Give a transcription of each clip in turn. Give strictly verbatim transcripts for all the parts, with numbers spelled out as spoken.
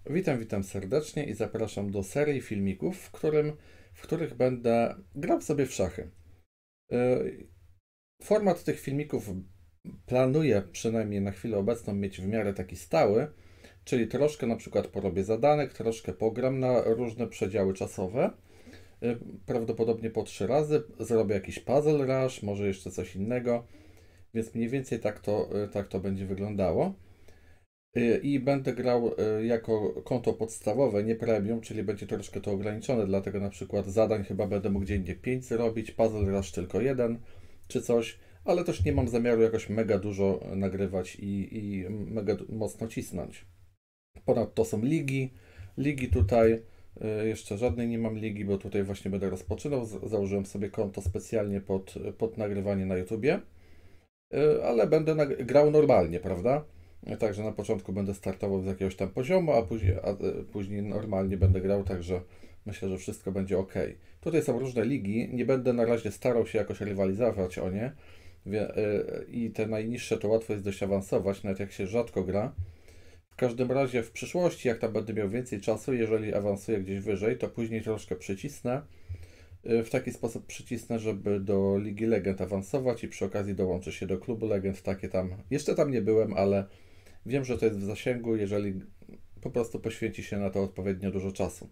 Witam, witam serdecznie i zapraszam do serii filmików, w którym, w których będę grał sobie w szachy. Yy, Format tych filmików planuję przynajmniej na chwilę obecną mieć w miarę taki stały, czyli troszkę na przykład porobię zadanek, troszkę pogram na różne przedziały czasowe, yy, prawdopodobnie po trzy razy, zrobię jakiś puzzle rush, może jeszcze coś innego, więc mniej więcej tak to, yy, tak to będzie wyglądało. Y, I będę grał y, jako konto podstawowe, nie premium, czyli będzie troszkę to ograniczone, dlatego na przykład zadań chyba będę mógł dziennie pięć zrobić, puzzle rush tylko jeden, czy coś, ale też nie mam zamiaru jakoś mega dużo nagrywać i, i mega du- mocno cisnąć. Ponadto są ligi, ligi tutaj, y, jeszcze żadnej nie mam ligi, bo tutaj właśnie będę rozpoczynał, Z- założyłem sobie konto specjalnie pod, pod nagrywanie na YouTubie. Y, ale będę nag- grał normalnie, prawda? Y, Także na początku będę startował z jakiegoś tam poziomu, a później, a y, później normalnie będę grał, także myślę, że wszystko będzie ok. Tutaj są różne ligi, nie będę na razie starał się jakoś rywalizować o nie. Wie- y, I te najniższe to łatwo jest dość awansować, nawet jak się rzadko gra. W każdym razie w przyszłości, jak tam będę miał więcej czasu, jeżeli awansuję gdzieś wyżej, to później troszkę przycisnę. Y, W taki sposób przycisnę, żeby do Ligi Legend awansować i przy okazji dołączę się do klubu Legend. Takie tam. Jeszcze tam nie byłem, ale wiem, że to jest w zasięgu, jeżeli po prostu poświęci się na to odpowiednio dużo czasu.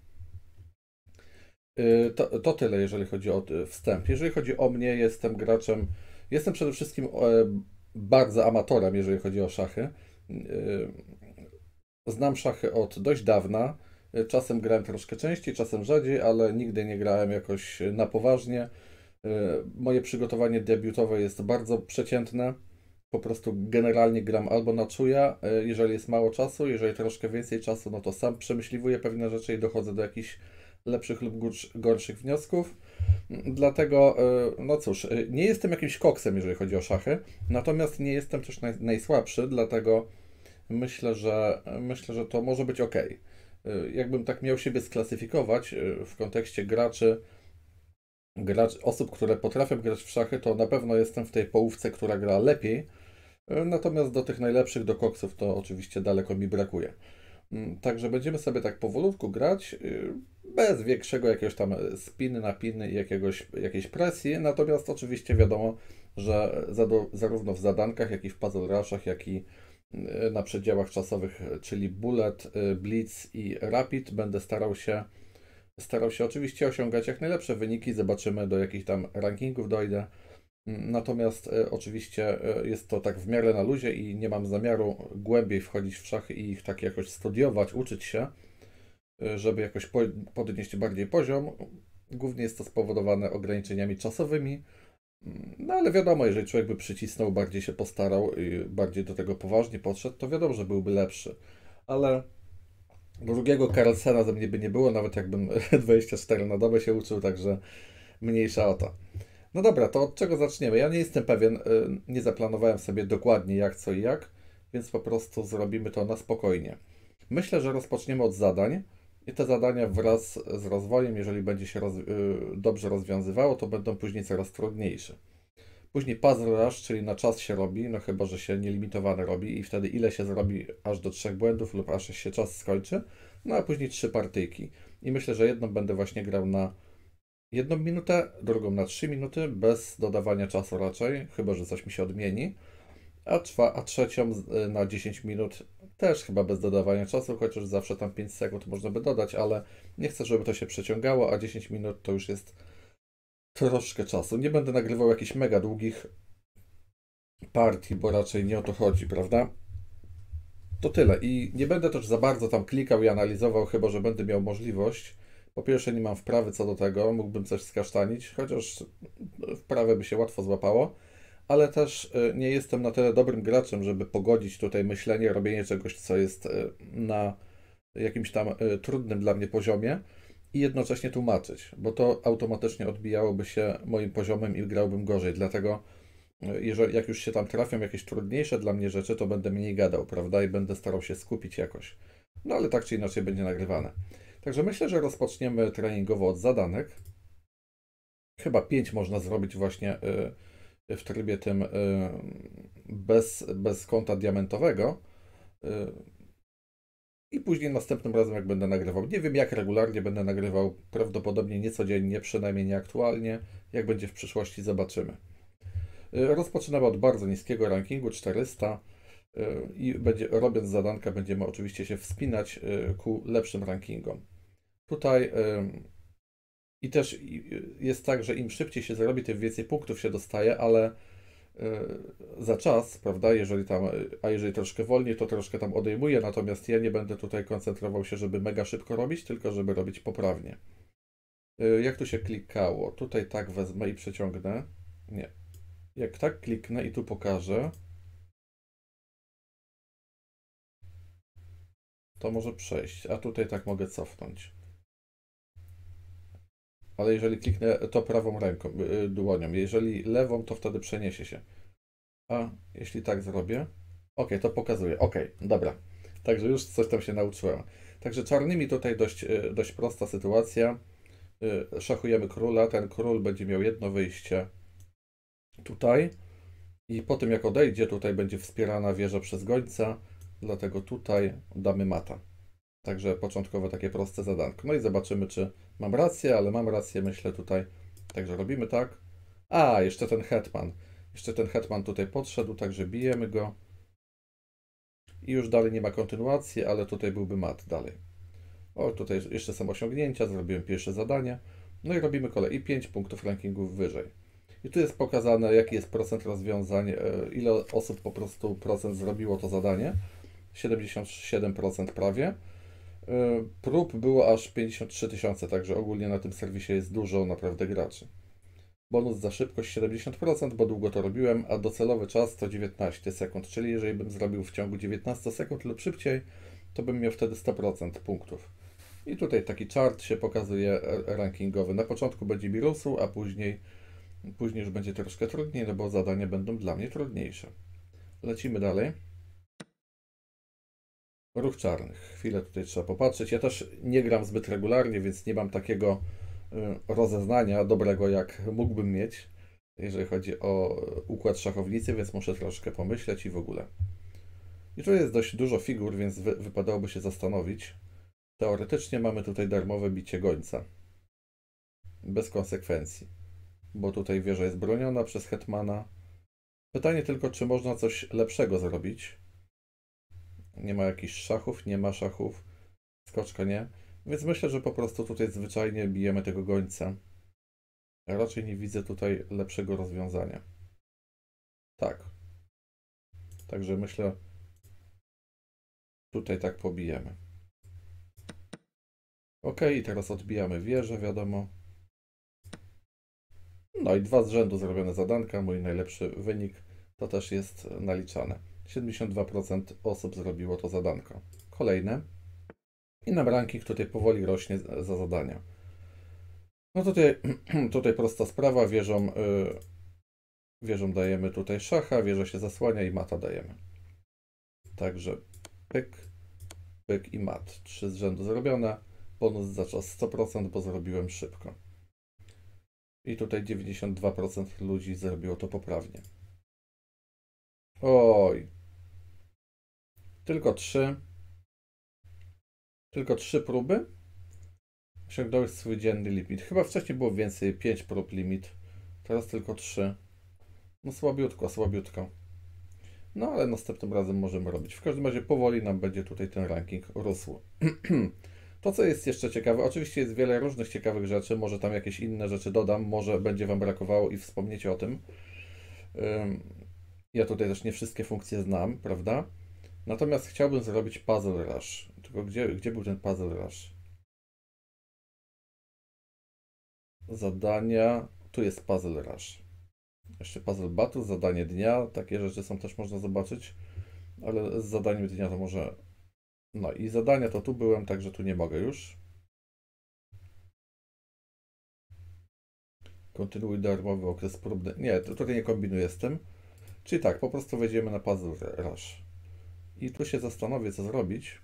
Y, To, to tyle, jeżeli chodzi o y, wstęp. Jeżeli chodzi o mnie, jestem graczem. Jestem przede wszystkim e, bardzo amatorem, jeżeli chodzi o szachy. Y, Znam szachy od dość dawna. Czasem grałem troszkę częściej, czasem rzadziej, ale nigdy nie grałem jakoś na poważnie. E, Moje przygotowanie debiutowe jest bardzo przeciętne. Po prostu generalnie gram albo na czuja, e, jeżeli jest mało czasu, jeżeli troszkę więcej czasu, no to sam przemyśliwuję pewne rzeczy i dochodzę do jakichś lepszych lub gorsz- gorszych wniosków. Mm, Dlatego, e, no cóż, e, nie jestem jakimś koksem, jeżeli chodzi o szachy, natomiast nie jestem też naj, najsłabszy, dlatego myślę, że myślę, że to może być ok. E, Jakbym tak miał siebie sklasyfikować e, w kontekście graczy, gracz, osób, które potrafią grać w szachy, to na pewno jestem w tej połówce, która gra lepiej. E, Natomiast do tych najlepszych, do koksów, to oczywiście daleko mi brakuje. Mm, Także będziemy sobie tak powolutku grać, y, bez większego jakiegoś tam spiny, napiny i jakiegoś, jakiejś presji. Natomiast oczywiście wiadomo, że zado- zarówno w zadankach, jak i w puzzle rushach, jak i y, na przedziałach czasowych, czyli bullet, y, blitz i rapid, będę starał się starał się oczywiście osiągać jak najlepsze wyniki. Zobaczymy, do jakich tam rankingów dojdę. Natomiast e, oczywiście e, jest to tak w miarę na luzie i nie mam zamiaru głębiej wchodzić w szachy i ich tak jakoś studiować, uczyć się, e, żeby jakoś po, podnieść bardziej poziom. Głównie jest to spowodowane ograniczeniami czasowymi. Mm, No ale wiadomo, jeżeli człowiek by przycisnął, bardziej się postarał i bardziej do tego poważnie podszedł, to wiadomo, że byłby lepszy. Ale drugiego Carlsena ze mnie by nie było, nawet jakbym dwadzieścia cztery na dobę się uczył, także mniejsza o to. No dobra, to od czego zaczniemy? Ja nie jestem pewien, y, nie zaplanowałem sobie dokładnie jak, co i jak, więc po prostu zrobimy to na spokojnie. Myślę, że rozpoczniemy od zadań i te zadania wraz z rozwojem, jeżeli będzie się roz, y, dobrze rozwiązywało, to będą później coraz trudniejsze. Później puzzle rush, czyli na czas się robi, no chyba, że się nielimitowane robi i wtedy ile się zrobi aż do trzech błędów lub aż się czas skończy, no a później trzy partyjki. I myślę, że jedną będę właśnie grał na jedną minutę, drugą na trzy minuty, bez dodawania czasu raczej, chyba że coś mi się odmieni, a, trwa, a trzecią z- y, na dziesięć minut też chyba bez dodawania czasu, chociaż zawsze tam pięć sekund można by dodać, ale nie chcę, żeby to się przeciągało, a dziesięć minut to już jest troszkę czasu. Nie będę nagrywał jakichś mega długich partii, bo raczej nie o to chodzi, prawda? To tyle. I nie będę też za bardzo tam klikał i analizował, chyba że będę miał możliwość. Po pierwsze, nie mam wprawy co do tego, mógłbym coś skasztanić, chociaż wprawę by się łatwo złapało, ale też y, nie jestem na tyle dobrym graczem, żeby pogodzić tutaj myślenie, robienie czegoś, co jest y, na jakimś tam y, trudnym dla mnie poziomie i jednocześnie tłumaczyć, bo to automatycznie odbijałoby się moim poziomem i grałbym gorzej. Dlatego jeżeli, jak już się tam trafią jakieś trudniejsze dla mnie rzeczy, to będę mniej gadał, prawda? I będę starał się skupić jakoś. No ale tak czy inaczej będzie nagrywane. Także myślę, że rozpoczniemy treningowo od zadanek. Chyba pięć można zrobić właśnie y, w trybie tym y, bez, bez konta diamentowego. Y, I później następnym razem, jak będę nagrywał, nie wiem jak regularnie będę nagrywał, prawdopodobnie nie codziennie, przynajmniej nie aktualnie. Jak będzie w przyszłości, zobaczymy. Rozpoczynamy od bardzo niskiego rankingu, czterysta. I będzie, robiąc zadanka, będziemy oczywiście się wspinać ku lepszym rankingom. Tutaj i też jest tak, że im szybciej się zarobi, tym więcej punktów się dostaje, ale za czas, prawda, jeżeli tam, a jeżeli troszkę wolniej, to troszkę tam odejmuje, natomiast ja nie będę tutaj koncentrował się, żeby mega szybko robić, tylko żeby robić poprawnie. Jak tu się klikało? Tutaj tak wezmę i przeciągnę. Nie. Jak tak kliknę i tu pokażę, to może przejść, a tutaj tak mogę cofnąć. Ale jeżeli kliknę to prawą ręką, dłonią, jeżeli lewą, to wtedy przeniesie się. A jeśli tak zrobię, ok, to pokazuje, ok, dobra. Także już coś tam się nauczyłem. Także czarnymi tutaj dość, dość prosta sytuacja. Szachujemy króla, ten król będzie miał jedno wyjście tutaj i po tym jak odejdzie, tutaj będzie wspierana wieża przez gońca, dlatego tutaj damy mata. Także początkowo takie proste zadanko. No i zobaczymy, czy mam rację, ale mam rację, myślę tutaj. Także robimy tak. A, jeszcze ten hetman. Jeszcze ten hetman tutaj podszedł, także bijemy go. I już dalej nie ma kontynuacji, ale tutaj byłby mat dalej. O, tutaj jeszcze są osiągnięcia, zrobiłem pierwsze zadanie. No i robimy kolej. I pięć punktów rankingów wyżej. I tu jest pokazane, jaki jest procent rozwiązań, ile osób po prostu procent zrobiło to zadanie. siedemdziesiąt siedem procent prawie. Prób było aż pięćdziesiąt trzy tysiące, także ogólnie na tym serwisie jest dużo naprawdę graczy. Bonus za szybkość siedemdziesiąt procent, bo długo to robiłem, a docelowy czas to dziewiętnaście sekund, czyli jeżeli bym zrobił w ciągu dziewiętnaście sekund lub szybciej, to bym miał wtedy sto procent punktów. I tutaj taki chart się pokazuje rankingowy. Na początku będzie mi rósł, a później, później już będzie troszkę trudniej, no bo zadania będą dla mnie trudniejsze. Lecimy dalej. Ruch czarnych. Chwilę tutaj trzeba popatrzeć. Ja też nie gram zbyt regularnie, więc nie mam takiego rozeznania dobrego, jak mógłbym mieć, jeżeli chodzi o układ szachownicy, więc muszę troszkę pomyśleć i w ogóle. I tu jest dość dużo figur, więc wy, wypadałoby się zastanowić. Teoretycznie mamy tutaj darmowe bicie gońca. Bez konsekwencji. Bo tutaj wieża jest broniona przez hetmana. Pytanie tylko, czy można coś lepszego zrobić. Nie ma jakichś szachów, nie ma szachów. Skoczka nie. Więc myślę, że po prostu tutaj zwyczajnie bijemy tego gońca. Ja raczej nie widzę tutaj lepszego rozwiązania. Tak. Także myślę, tutaj tak pobijemy. Ok, i teraz odbijamy wieżę, wiadomo. No i dwa z rzędu zrobione zadanka. Mój najlepszy wynik to też jest naliczane. siedemdziesiąt dwa procent osób zrobiło to zadanko. Kolejne. I nam ranking tutaj powoli rośnie za zadania. No tutaj, tutaj prosta sprawa. Wieżą, yy, wieżą dajemy tutaj szacha, wieża się zasłania i mata dajemy. Także pyk, pyk i mat. Trzy z rzędu zrobione. Bonus za czas sto procent, bo zrobiłem szybko. I tutaj dziewięćdziesiąt dwa procent ludzi zrobiło to poprawnie. Oj. Tylko trzy. Tylko trzy próby. Osiągnąłeś swój dzienny limit. Chyba wcześniej było więcej, pięć prób limit. Teraz tylko trzy. No słabiutko, słabiutko. No ale następnym razem możemy robić. W każdym razie powoli nam będzie tutaj ten ranking rósł. To, co jest jeszcze ciekawe, oczywiście jest wiele różnych ciekawych rzeczy, może tam jakieś inne rzeczy dodam, może będzie Wam brakowało i wspomniecie o tym. Ja tutaj też nie wszystkie funkcje znam, prawda? Natomiast chciałbym zrobić Puzzle Rush. Tylko gdzie, gdzie był ten Puzzle Rush? Zadania. Tu jest Puzzle Rush. Jeszcze Puzzle Battle, zadanie dnia. Takie rzeczy są też można zobaczyć. Ale z zadaniem dnia to może... No i zadania to tu byłem, także tu nie mogę już. Kontynuuj darmowy okres próbny. Nie, to tutaj nie kombinuję z tym. Czyli tak, po prostu wejdziemy na Puzzle Rush. I tu się zastanowię, co zrobić.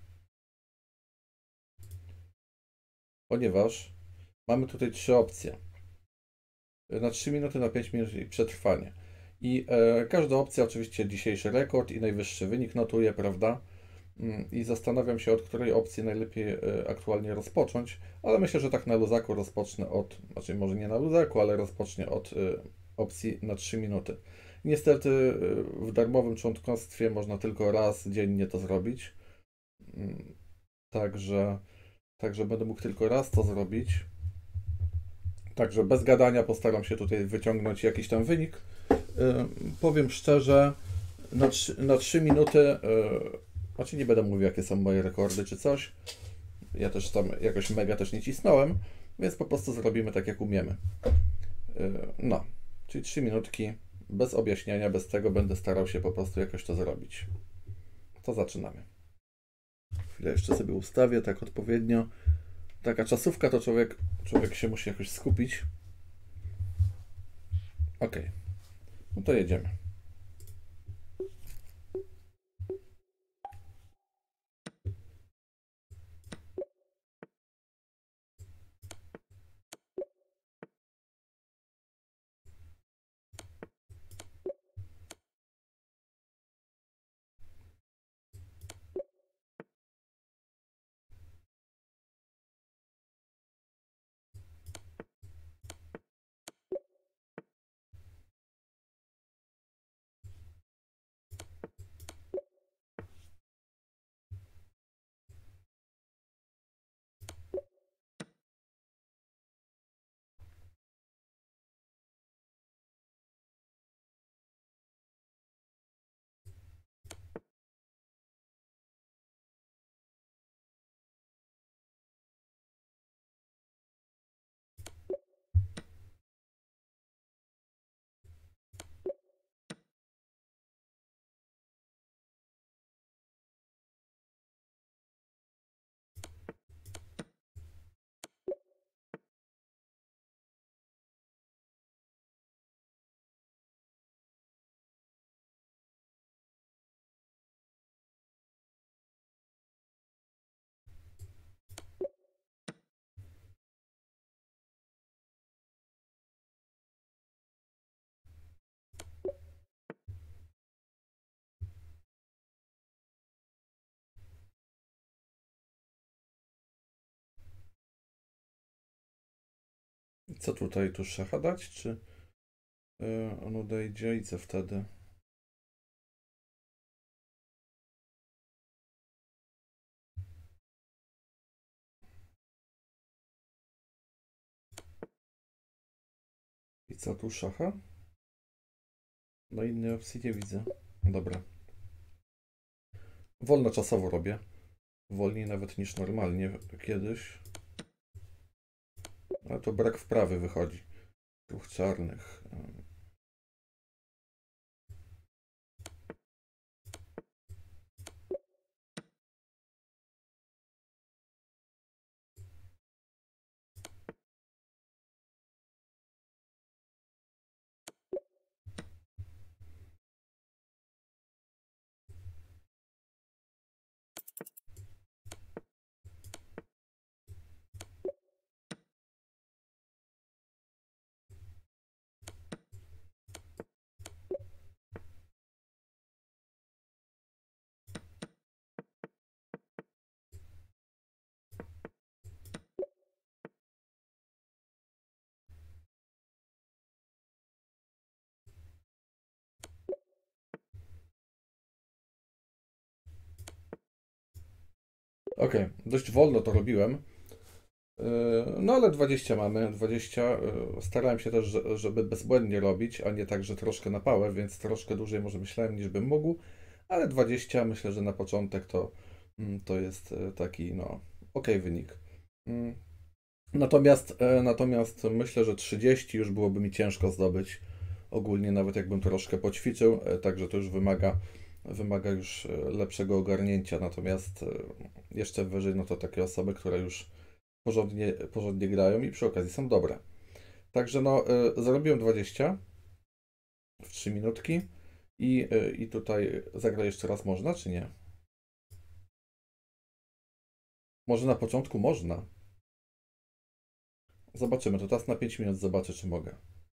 Ponieważ mamy tutaj trzy opcje. Na trzy minuty, na pięć minut i przetrwanie. I e, każda opcja oczywiście dzisiejszy rekord i najwyższy wynik notuje, prawda? i zastanawiam się, od której opcji najlepiej aktualnie rozpocząć, ale myślę, że tak na luzaku rozpocznę od, znaczy może nie na luzaku, ale rozpocznę od opcji na trzy minuty. Niestety w darmowym członkostwie można tylko raz dziennie to zrobić, także, także będę mógł tylko raz to zrobić. Także bez gadania postaram się tutaj wyciągnąć jakiś tam wynik. Powiem szczerze, na trzy, na trzy minuty, znaczy nie będę mówił, jakie są moje rekordy czy coś. Ja też tam jakoś mega też nie cisnąłem, więc po prostu zrobimy tak, jak umiemy. No, czyli trzy minutki, bez objaśniania, bez tego będę starał się po prostu jakoś to zrobić. To zaczynamy. Chwilę jeszcze sobie ustawię tak odpowiednio. Taka czasówka, to człowiek, człowiek się musi jakoś skupić. Ok, no to jedziemy. Co tutaj, tu szacha dać, czy yy, on odejdzie i co wtedy? I co tu szacha? No innej opcji nie widzę. Dobra. Wolnoczasowo robię. Wolniej nawet niż normalnie kiedyś. Ale to brak wprawy wychodzi. Ruch czarnych. Ok, dość wolno to robiłem. No ale dwadzieścia mamy, dwadzieścia. Starałem się też, żeby bezbłędnie robić, a nie tak, że troszkę na pałę, więc troszkę dłużej może myślałem, niż bym mógł, ale dwadzieścia myślę, że na początek to, to jest taki, no, ok wynik. Natomiast, natomiast myślę, że trzydzieści już byłoby mi ciężko zdobyć, ogólnie nawet jakbym troszkę poćwiczył, także to już wymaga, wymaga już lepszego ogarnięcia, natomiast jeszcze wyżej, no to takie osoby, które już porządnie, porządnie grają i przy okazji są dobre. Także no, y, zarobiłem dwadzieścia w trzy minutki i, y, i tutaj zagra jeszcze raz można, czy nie? Może na początku można. Zobaczymy, to teraz na pięć minut zobaczę, czy mogę.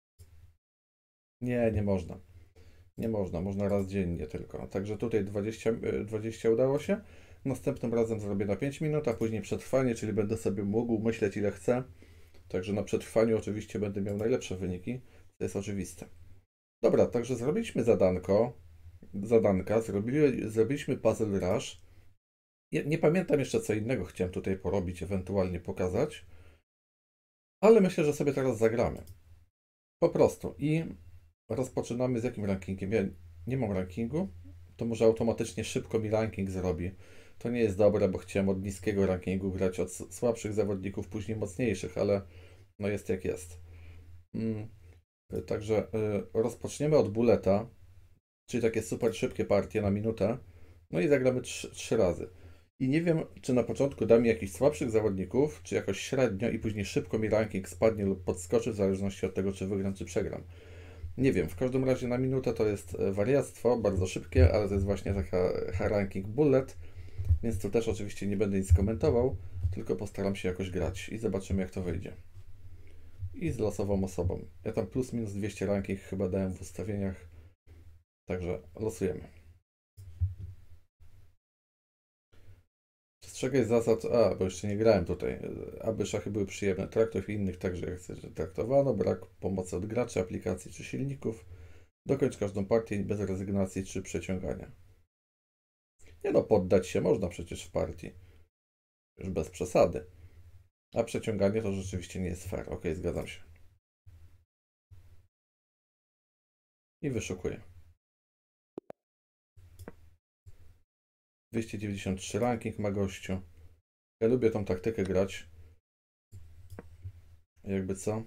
Nie, nie można. Nie można, można raz dziennie tylko. Także tutaj dwadzieścia, dwadzieścia udało się. Następnym razem zrobię na pięć minut, a później przetrwanie, czyli będę sobie mógł myśleć ile chcę. Także na przetrwaniu oczywiście będę miał najlepsze wyniki, to jest oczywiste. Dobra, także zrobiliśmy zadanko, zadanka, zrobili, zrobiliśmy puzzle rush. Nie, nie pamiętam jeszcze co innego chciałem tutaj porobić, ewentualnie pokazać, ale myślę, że sobie teraz zagramy. Po prostu i rozpoczynamy z jakim rankingiem? Ja nie mam rankingu, to może automatycznie szybko mi ranking zrobi. To nie jest dobre, bo chciałem od niskiego rankingu grać, od słabszych zawodników, później mocniejszych, ale no jest jak jest. Mm. Także y, rozpoczniemy od buleta, czyli takie super szybkie partie na minutę, no i zagramy trzy razy. I nie wiem, czy na początku da mi jakichś słabszych zawodników, czy jakoś średnio i później szybko mi ranking spadnie lub podskoczy w zależności od tego, czy wygram, czy przegram. Nie wiem, w każdym razie na minutę to jest wariactwo, bardzo szybkie, ale to jest właśnie taka ranking bullet, więc tu też oczywiście nie będę nic komentował, tylko postaram się jakoś grać i zobaczymy jak to wyjdzie. I z losową osobą. Ja tam plus minus dwieście ranking chyba dałem w ustawieniach, także losujemy. Przestrzegaj zasad, a bo jeszcze nie grałem tutaj, aby szachy były przyjemne, traktow i innych także jak chcecie traktowano, brak pomocy od graczy, aplikacji czy silników, dokończ każdą partię bez rezygnacji czy przeciągania. Nie no, poddać się można przecież w partii, już bez przesady, a przeciąganie to rzeczywiście nie jest fair, ok, zgadzam się. I wyszukuję. dwieście dziewięćdziesiąt trzy ranking ma gościu. Ja lubię tą taktykę grać. Jakby co?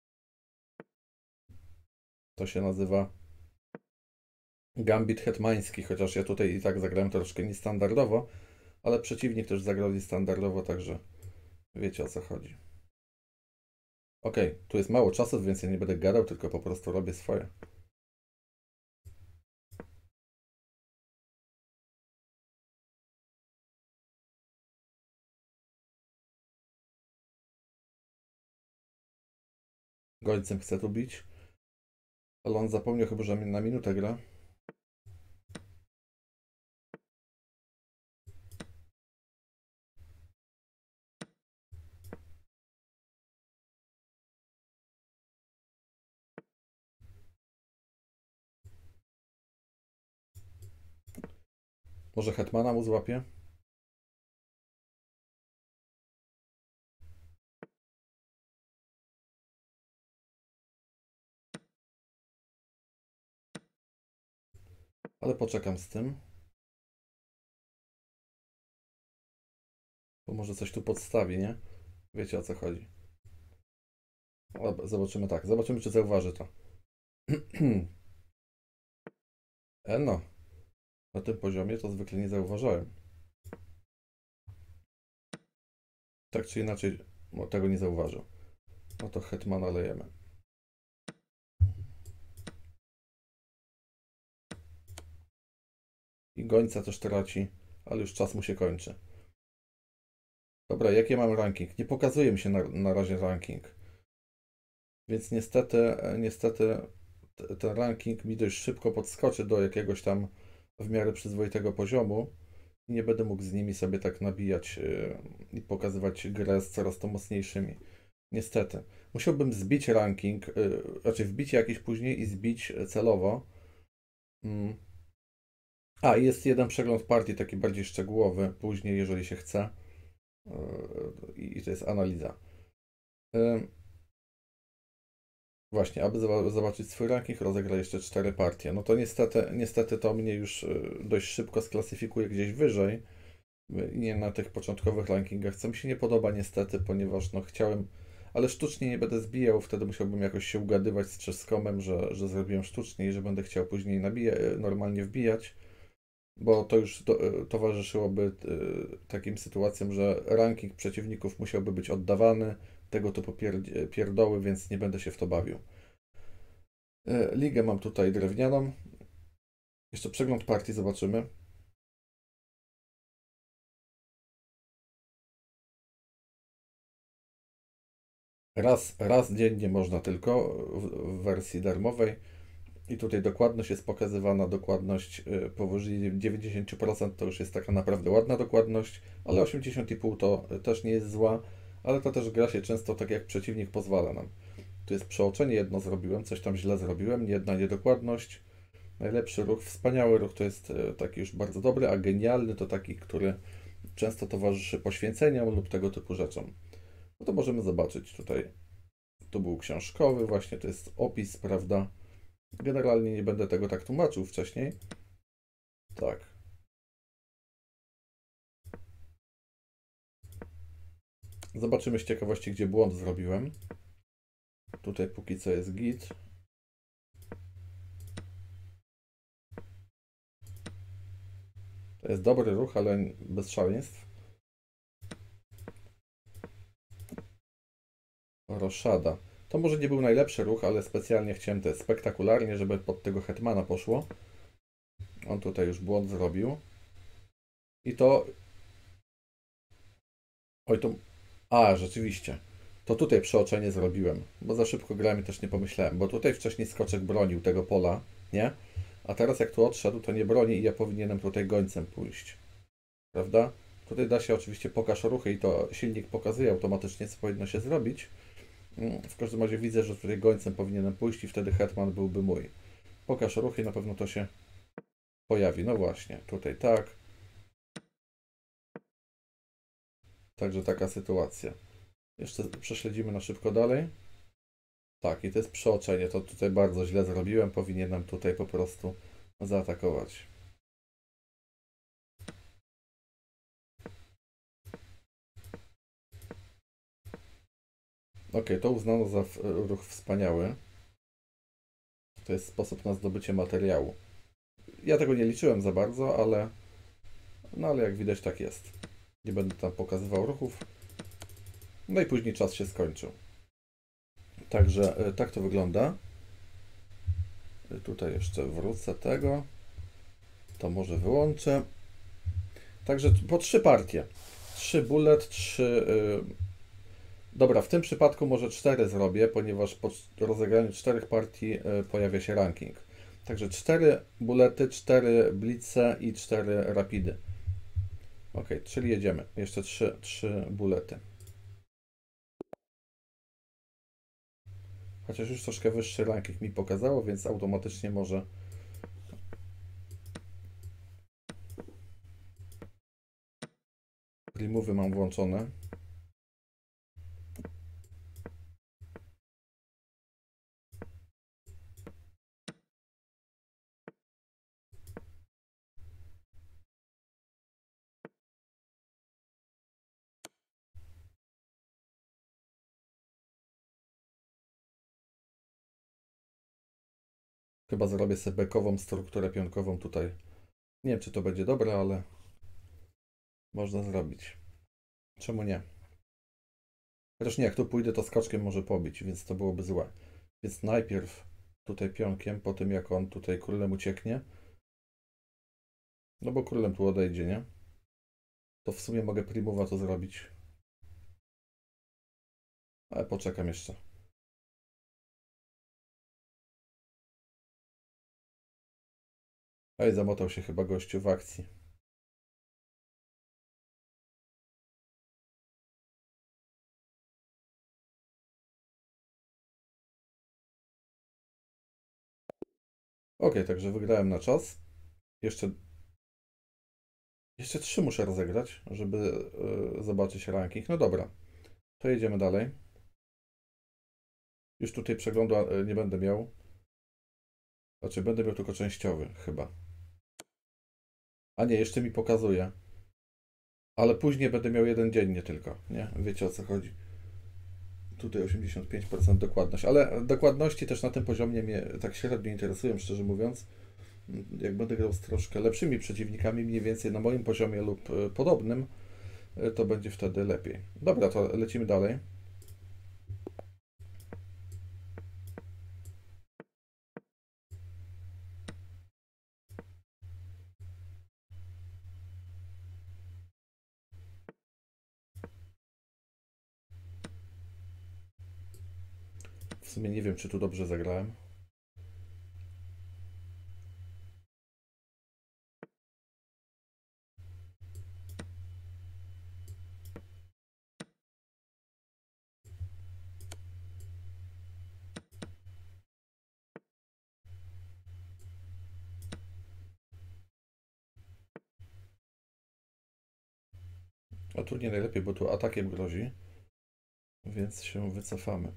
To się nazywa Gambit hetmański, chociaż ja tutaj i tak zagrałem troszkę niestandardowo, ale przeciwnik też zagrał niestandardowo, także wiecie o co chodzi. Ok, tu jest mało czasu, więc ja nie będę gadał, tylko po prostu robię swoje. Gońcem chce tu bić, ale on zapomniał chyba, że na minutę gra. Może hetmana mu złapie? Ale poczekam z tym. Bo może coś tu podstawi, nie? Wiecie o co chodzi. Zobaczymy tak. Zobaczymy, czy zauważy to. E no. Na tym poziomie to zwykle nie zauważałem. Tak czy inaczej, no, tego nie zauważył. No to hetmana lejemy. I gońca też traci, ale już czas mu się kończy. Dobra, jaki mam ranking? Nie pokazuje mi się na, na razie ranking. Więc niestety, niestety ten ranking mi dość szybko podskoczy do jakiegoś tam w miarę przyzwoitego poziomu i nie będę mógł z nimi sobie tak nabijać yy, i pokazywać grę z coraz to mocniejszymi. Niestety. Musiałbym zbić ranking, yy, raczej wbić jakiś później i zbić celowo. Mm. A, jest jeden przegląd partii, taki bardziej szczegółowy, później, jeżeli się chce. Yy, I to jest analiza. Yy. Właśnie, aby zobaczyć swój ranking, rozegra jeszcze cztery partie. No to niestety, niestety to mnie już y, dość szybko sklasyfikuje gdzieś wyżej. Nie na tych początkowych rankingach, co mi się nie podoba niestety, ponieważ no chciałem, ale sztucznie nie będę zbijał, wtedy musiałbym jakoś się ugadywać z Czeskomem, że, że zrobiłem sztucznie i że będę chciał później nabija, normalnie wbijać, bo to już to, towarzyszyłoby y, takim sytuacjom, że ranking przeciwników musiałby być oddawany, tego typu pierd pierdoły, więc nie będę się w to bawił. Ligę mam tutaj drewnianą. Jeszcze przegląd partii zobaczymy. Raz, raz dziennie można tylko w, w wersji darmowej. I tutaj dokładność jest pokazywana, dokładność powyżej dziewięćdziesiąt procent to już jest taka naprawdę ładna dokładność, ale osiemdziesiąt i pół to też nie jest zła, ale to też gra się często tak jak przeciwnik pozwala nam. Tu jest przeoczenie, jedno zrobiłem, coś tam źle zrobiłem, jedna niedokładność. Najlepszy ruch, wspaniały ruch to jest taki już bardzo dobry, a genialny to taki, który często towarzyszy poświęceniom lub tego typu rzeczom. No to możemy zobaczyć tutaj. Tu był książkowy, właśnie to jest opis, prawda? Generalnie nie będę tego tak tłumaczył wcześniej. Tak. Zobaczymy z ciekawości, gdzie błąd zrobiłem. Tutaj póki co jest git. To jest dobry ruch, ale bez szaleństw. Roszada. To może nie był najlepszy ruch, ale specjalnie chciałem te spektakularnie, żeby pod tego hetmana poszło. On tutaj już błąd zrobił. I to... Oj, to... A, rzeczywiście. To tutaj przeoczenie zrobiłem, bo za szybko grałem i też nie pomyślałem, bo tutaj wcześniej skoczek bronił tego pola, nie? A teraz jak tu odszedł, to nie broni i ja powinienem tutaj gońcem pójść. Prawda? Tutaj da się oczywiście pokaż ruchy i to silnik pokazuje automatycznie, co powinno się zrobić. W każdym razie widzę, że tutaj gońcem powinienem pójść i wtedy hetman byłby mój. Pokaż ruchy i na pewno to się pojawi. No właśnie, tutaj tak. Także taka sytuacja. Jeszcze prześledzimy na szybko dalej. Tak, i to jest przeoczenie. To tutaj bardzo źle zrobiłem. Powinienem tutaj po prostu zaatakować. Ok, to uznano za ruch wspaniały. To jest sposób na zdobycie materiału. Ja tego nie liczyłem za bardzo, ale no ale jak widać tak jest. Nie będę tam pokazywał ruchów. No i później czas się skończył. Także tak to wygląda. Tutaj jeszcze wrócę tego. To może wyłączę. Także po trzy partie. Trzy bullet, trzy... Yy... Dobra, w tym przypadku może cztery zrobię, ponieważ po rozegraniu czterech partii yy, pojawia się ranking. Także cztery bulety, cztery blitze i cztery rapidy. Ok, czyli jedziemy. Jeszcze trzy, trzy bulety. Chociaż już troszkę wyższy ranking mi pokazało, więc automatycznie może... Remove'y mam włączone. Chyba zrobię sobie bekową strukturę pionkową tutaj. Nie wiem, czy to będzie dobre, ale można zrobić. Czemu nie? Chociaż nie, jak tu pójdę, to skoczkiem może pobić, więc to byłoby złe. Więc najpierw tutaj pionkiem, po tym jak on tutaj królem ucieknie. No bo królem tu odejdzie, nie? To w sumie mogę primowa to zrobić. Ale poczekam jeszcze. Ej, zamotał się chyba gościu w akcji. Ok, także wygrałem na czas. Jeszcze, jeszcze trzy muszę rozegrać, żeby yy, zobaczyć ranking. No dobra, to jedziemy dalej. Już tutaj przeglądu yy, nie będę miał. Znaczy, będę miał tylko częściowy, chyba. A nie, jeszcze mi pokazuje. Ale później będę miał jeden dziennie tylko, nie? Wiecie o co chodzi. Tutaj osiemdziesiąt pięć procent dokładność, ale dokładności też na tym poziomie mnie tak średnio interesują, szczerze mówiąc. Jak będę grał z troszkę lepszymi przeciwnikami, mniej więcej na moim poziomie lub podobnym, to będzie wtedy lepiej. Dobra, to lecimy dalej. W sumie nie wiem, czy tu dobrze zagrałem. A tu nie najlepiej, bo tu atakiem grozi, więc się wycofamy.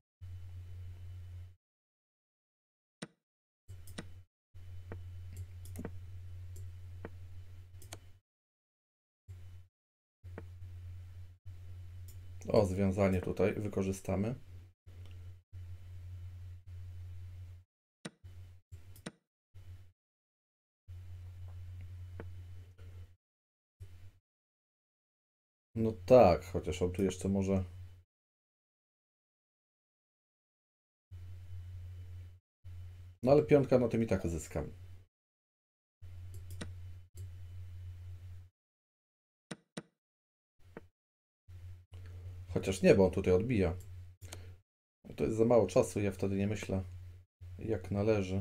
O, związanie tutaj wykorzystamy. No tak, chociaż on tu jeszcze może... No ale piątka na tym i tak zyskam. Chociaż nie, bo on tutaj odbija. To jest za mało czasu, ja wtedy nie myślę jak należy.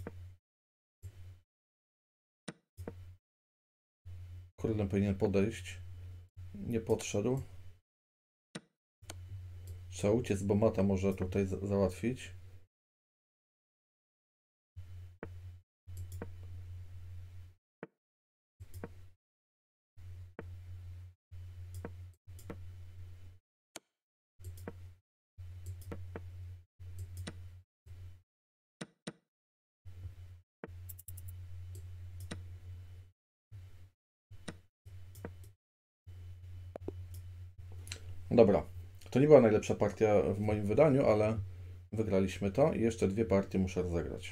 Królem powinien podejść. Nie podszedł. Trzeba uciec, bo mata może tutaj załatwić. Dobra, to nie była najlepsza partia w moim wydaniu, ale wygraliśmy to i jeszcze dwie partie muszę rozegrać.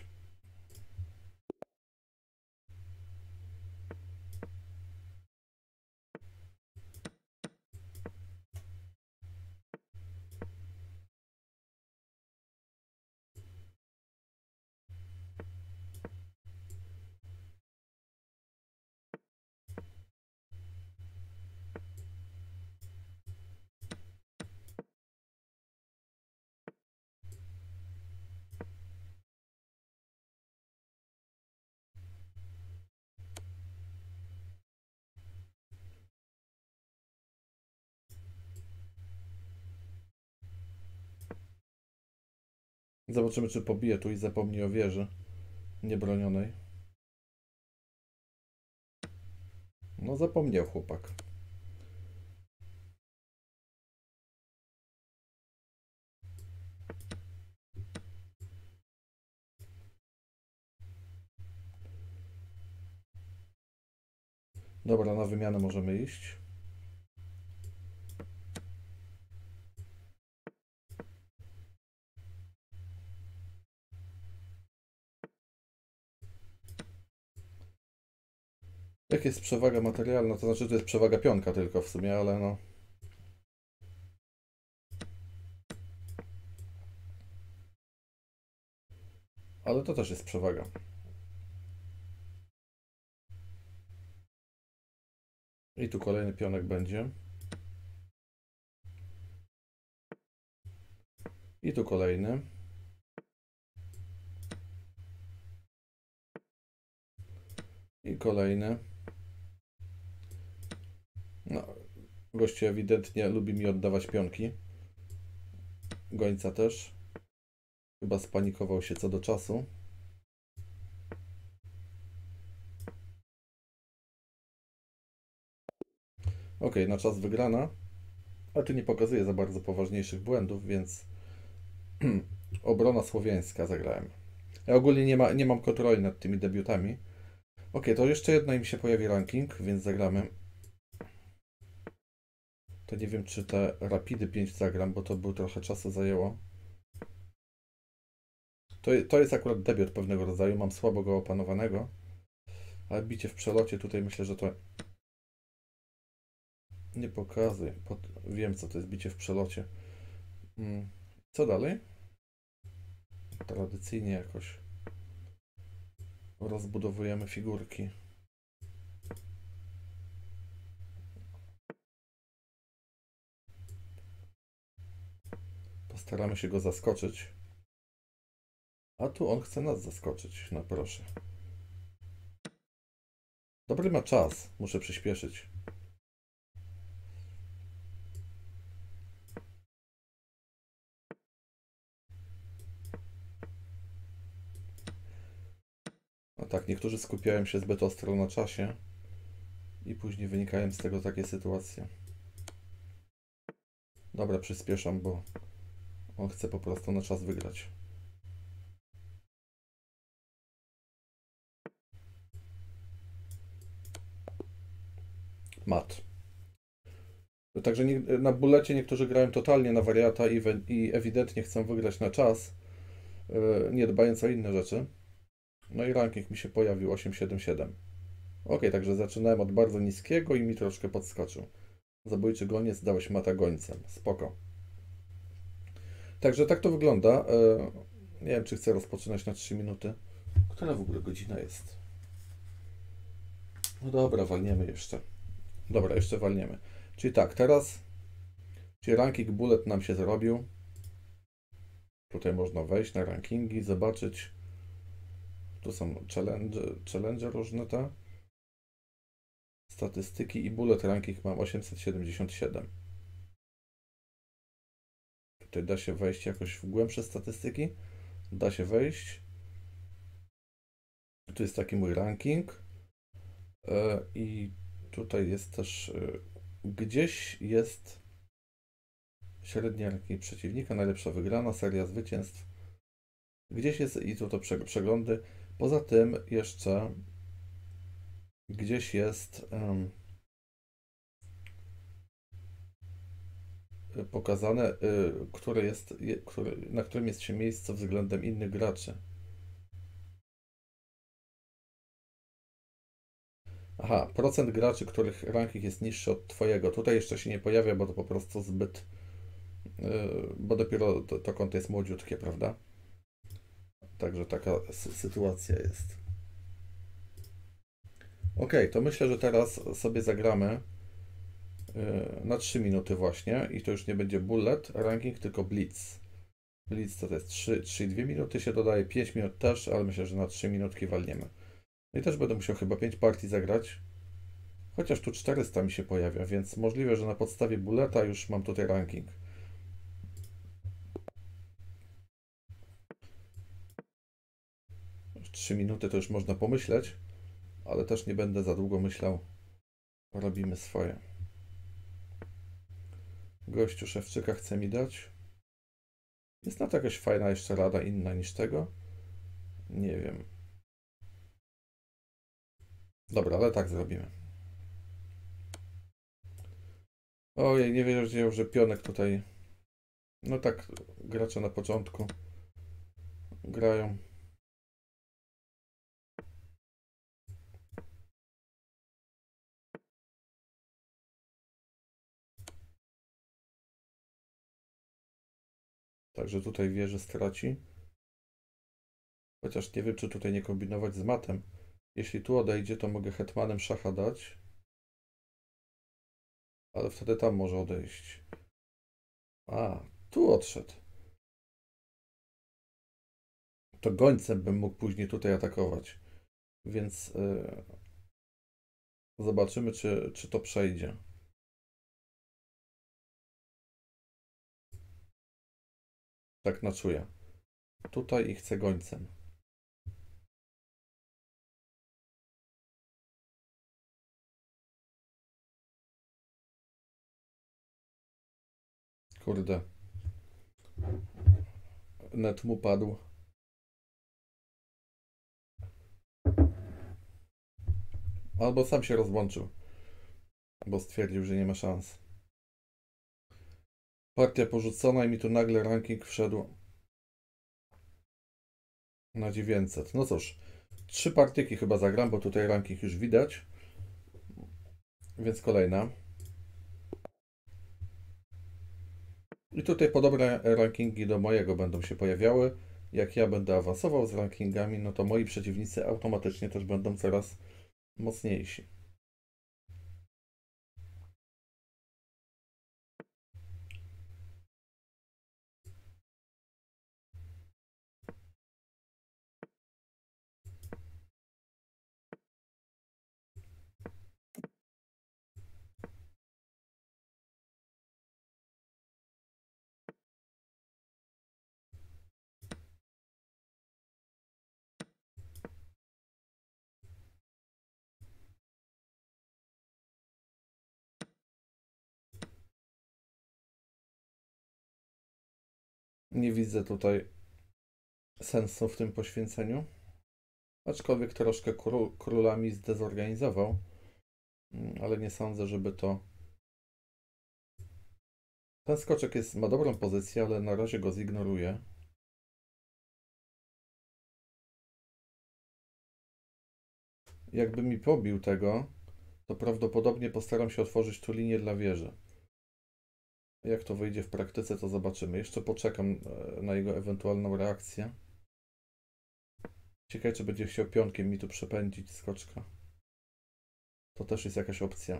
Zobaczymy, czy pobije tu i zapomni o wieży niebronionej. No zapomniał chłopak. Dobra, na wymianę możemy iść. Jak jest przewaga materialna? To znaczy, to jest przewaga pionka tylko w sumie, ale no... Ale to też jest przewaga. I tu kolejny pionek będzie. I tu kolejny. I kolejny. No, gościu ewidentnie lubi mi oddawać pionki. Gońca też. Chyba spanikował się co do czasu. Ok, na czas wygrana. A tu nie pokazuje za bardzo poważniejszych błędów, więc obrona słowiańska zagrałem. Ja ogólnie nie, ma, nie mam kontroli nad tymi debiutami. Ok, to jeszcze jedno im się pojawi ranking, więc zagramy. To nie wiem, czy te rapidy pięć zagram, bo to był trochę czasu zajęło. To, to jest akurat debiut pewnego rodzaju, mam słabo go opanowanego. Ale bicie w przelocie tutaj myślę, że to nie pokazuję. Pod... Wiem, co to jest bicie w przelocie. Hmm. Co dalej? Tradycyjnie jakoś rozbudowujemy figurki. Postaramy się go zaskoczyć. A tu on chce nas zaskoczyć, no proszę. Dobry ma czas, muszę przyspieszyć. No tak, niektórzy skupiają się zbyt ostro na czasie i później wynikają z tego takie sytuacje. Dobra, przyspieszam, bo on chce po prostu na czas wygrać. Mat. Także nie, na bulecie niektórzy grają totalnie na wariata i, we, i ewidentnie chcą wygrać na czas, yy, nie dbając o inne rzeczy. No i ranking mi się pojawił osiem siedem siedem. Ok, także zaczynałem od bardzo niskiego i mi troszkę podskoczył. Zabójczy goniec, dałeś mata gońcem. Spoko. Także tak to wygląda. Yy, nie wiem, czy chcę rozpoczynać na trzy minuty. Która w ogóle godzina jest? No dobra, walniemy jeszcze. Dobra, jeszcze walniemy. Czyli tak, teraz czyli ranking bullet nam się zrobił. Tutaj można wejść na rankingi, zobaczyć. Tu są challenge, challenge różne te. Statystyki i bullet ranking mam osiemset siedemdziesiąt siedem. Tutaj da się wejść jakoś w głębsze statystyki. Da się wejść. Tu jest taki mój ranking. I tutaj jest też gdzieś jest średnia ranking przeciwnika, najlepsza wygrana, seria zwycięstw. Gdzieś jest i tu to przeglądy. Poza tym jeszcze gdzieś jest um, pokazane, y, które jest, y, które, na którym jest się miejsce względem innych graczy. Aha, procent graczy, których ranking jest niższy od Twojego. Tutaj jeszcze się nie pojawia, bo to po prostu zbyt, y, bo dopiero to, to konto jest młodziutkie, prawda? Także taka sytuacja jest. Ok, to myślę, że teraz sobie zagramy na trzy minuty właśnie i to już nie będzie bullet ranking, tylko blitz. Blitz to jest trzy, trzy i dwie minuty się dodaje, pięć minut też, ale myślę, że na trzy minutki walniemy. I też będę musiał chyba pięć partii zagrać, chociaż tu czterysta mi się pojawia, więc możliwe, że na podstawie bulleta już mam tutaj ranking. trzy minuty to już można pomyśleć, ale też nie będę za długo myślał. Robimy swoje. Gościu Szewczyka chce mi dać. Jest na to jakaś fajna jeszcze rada inna niż tego? Nie wiem. Dobra, ale tak zrobimy. Ojej, nie wiedział, że pionek tutaj... No tak, gracze na początku grają. Także tutaj wieży straci. Chociaż nie wiem, czy tutaj nie kombinować z matem. Jeśli tu odejdzie, to mogę hetmanem szacha dać. Ale wtedy tam może odejść. A, tu odszedł. To gońcem bym mógł później tutaj atakować. Więc yy, zobaczymy, czy, czy to przejdzie. Tak na czuję. Tutaj i chcę gońcem. Kurde. Net mu padł. Albo sam się rozłączył, bo stwierdził, że nie ma szans. Partia porzucona i mi tu nagle ranking wszedł na dziewięćset. No cóż, trzy partyki chyba zagram, bo tutaj ranking już widać. Więc kolejna. I tutaj podobne rankingi do mojego będą się pojawiały. Jak ja będę awansował z rankingami, no to moi przeciwnicy automatycznie też będą coraz mocniejsi. Nie widzę tutaj sensu w tym poświęceniu. Aczkolwiek troszkę król, królami zdezorganizował. Ale nie sądzę, żeby to... Ten skoczek jest, ma dobrą pozycję, ale na razie go zignoruję. Jakby mi pobił tego, to prawdopodobnie postaram się otworzyć tu linię dla wieży. Jak to wyjdzie w praktyce, to zobaczymy. Jeszcze poczekam na jego ewentualną reakcję. Ciekawe, czy będzie chciał pionkiem mi tu przepędzić skoczka. To też jest jakaś opcja.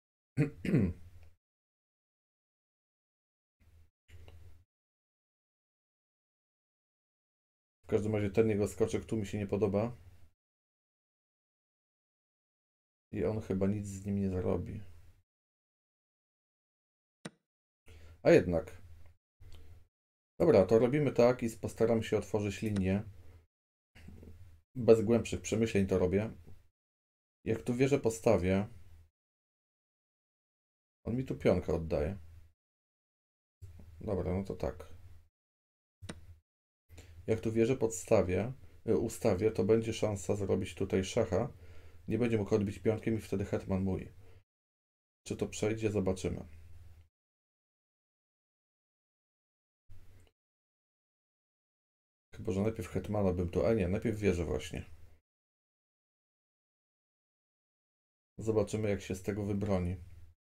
W każdym razie ten jego skoczek tu mi się nie podoba. I on chyba nic z nim nie zarobi. A jednak. Dobra, to robimy tak i postaram się otworzyć linię. Bez głębszych przemyśleń to robię. Jak tu wieżę postawię, on mi tu pionkę oddaje. Dobra, no to tak. Jak tu wieżę podstawię, ustawię, to będzie szansa zrobić tutaj szacha. Nie będzie mógł odbić pionkiem i wtedy hetman mój. Czy to przejdzie? Zobaczymy. Chyba, że najpierw hetmana bym tu... A nie, najpierw wieżę właśnie. Zobaczymy, jak się z tego wybroni.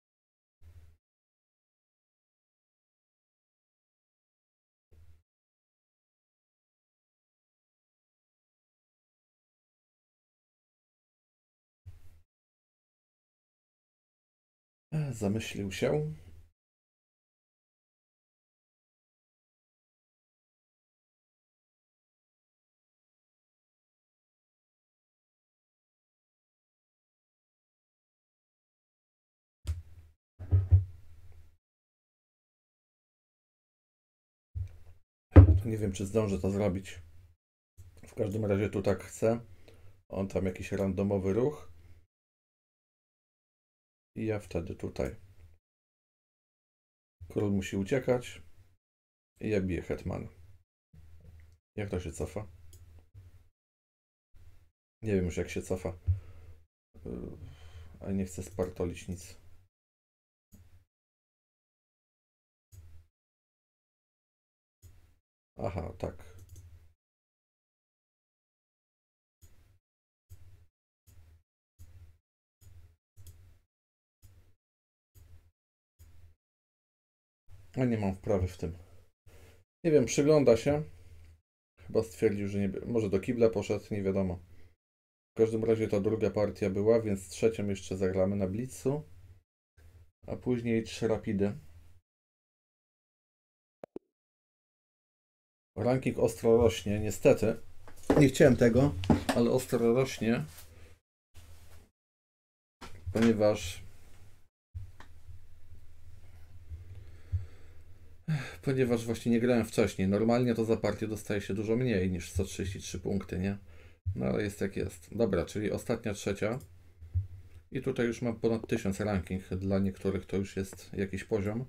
Zamyślił się. Nie wiem, czy zdążę to zrobić. W każdym razie tu tak chcę. On tam jakiś randomowy ruch. I ja wtedy tutaj. Król musi uciekać. I ja biję hetmana. Jak to się cofa? Nie wiem już, jak się cofa. Ale nie chcę spartolić nic. Aha, tak. A nie mam wprawy w tym. Nie wiem, przygląda się. Chyba stwierdził, że nie... Może do kibla poszedł, nie wiadomo. W każdym razie ta druga partia była, więc trzecią jeszcze zagramy na blitzu. A później trzy rapidy. Ranking ostro rośnie, niestety. Nie chciałem tego, ale ostro rośnie. Ponieważ... Ponieważ właśnie nie grałem wcześniej. Normalnie to za partię dostaje się dużo mniej niż sto trzydzieści trzy punkty, nie? No ale jest jak jest. Dobra, czyli ostatnia trzecia. I tutaj już mam ponad tysiąc ranking. Dla niektórych to już jest jakiś poziom.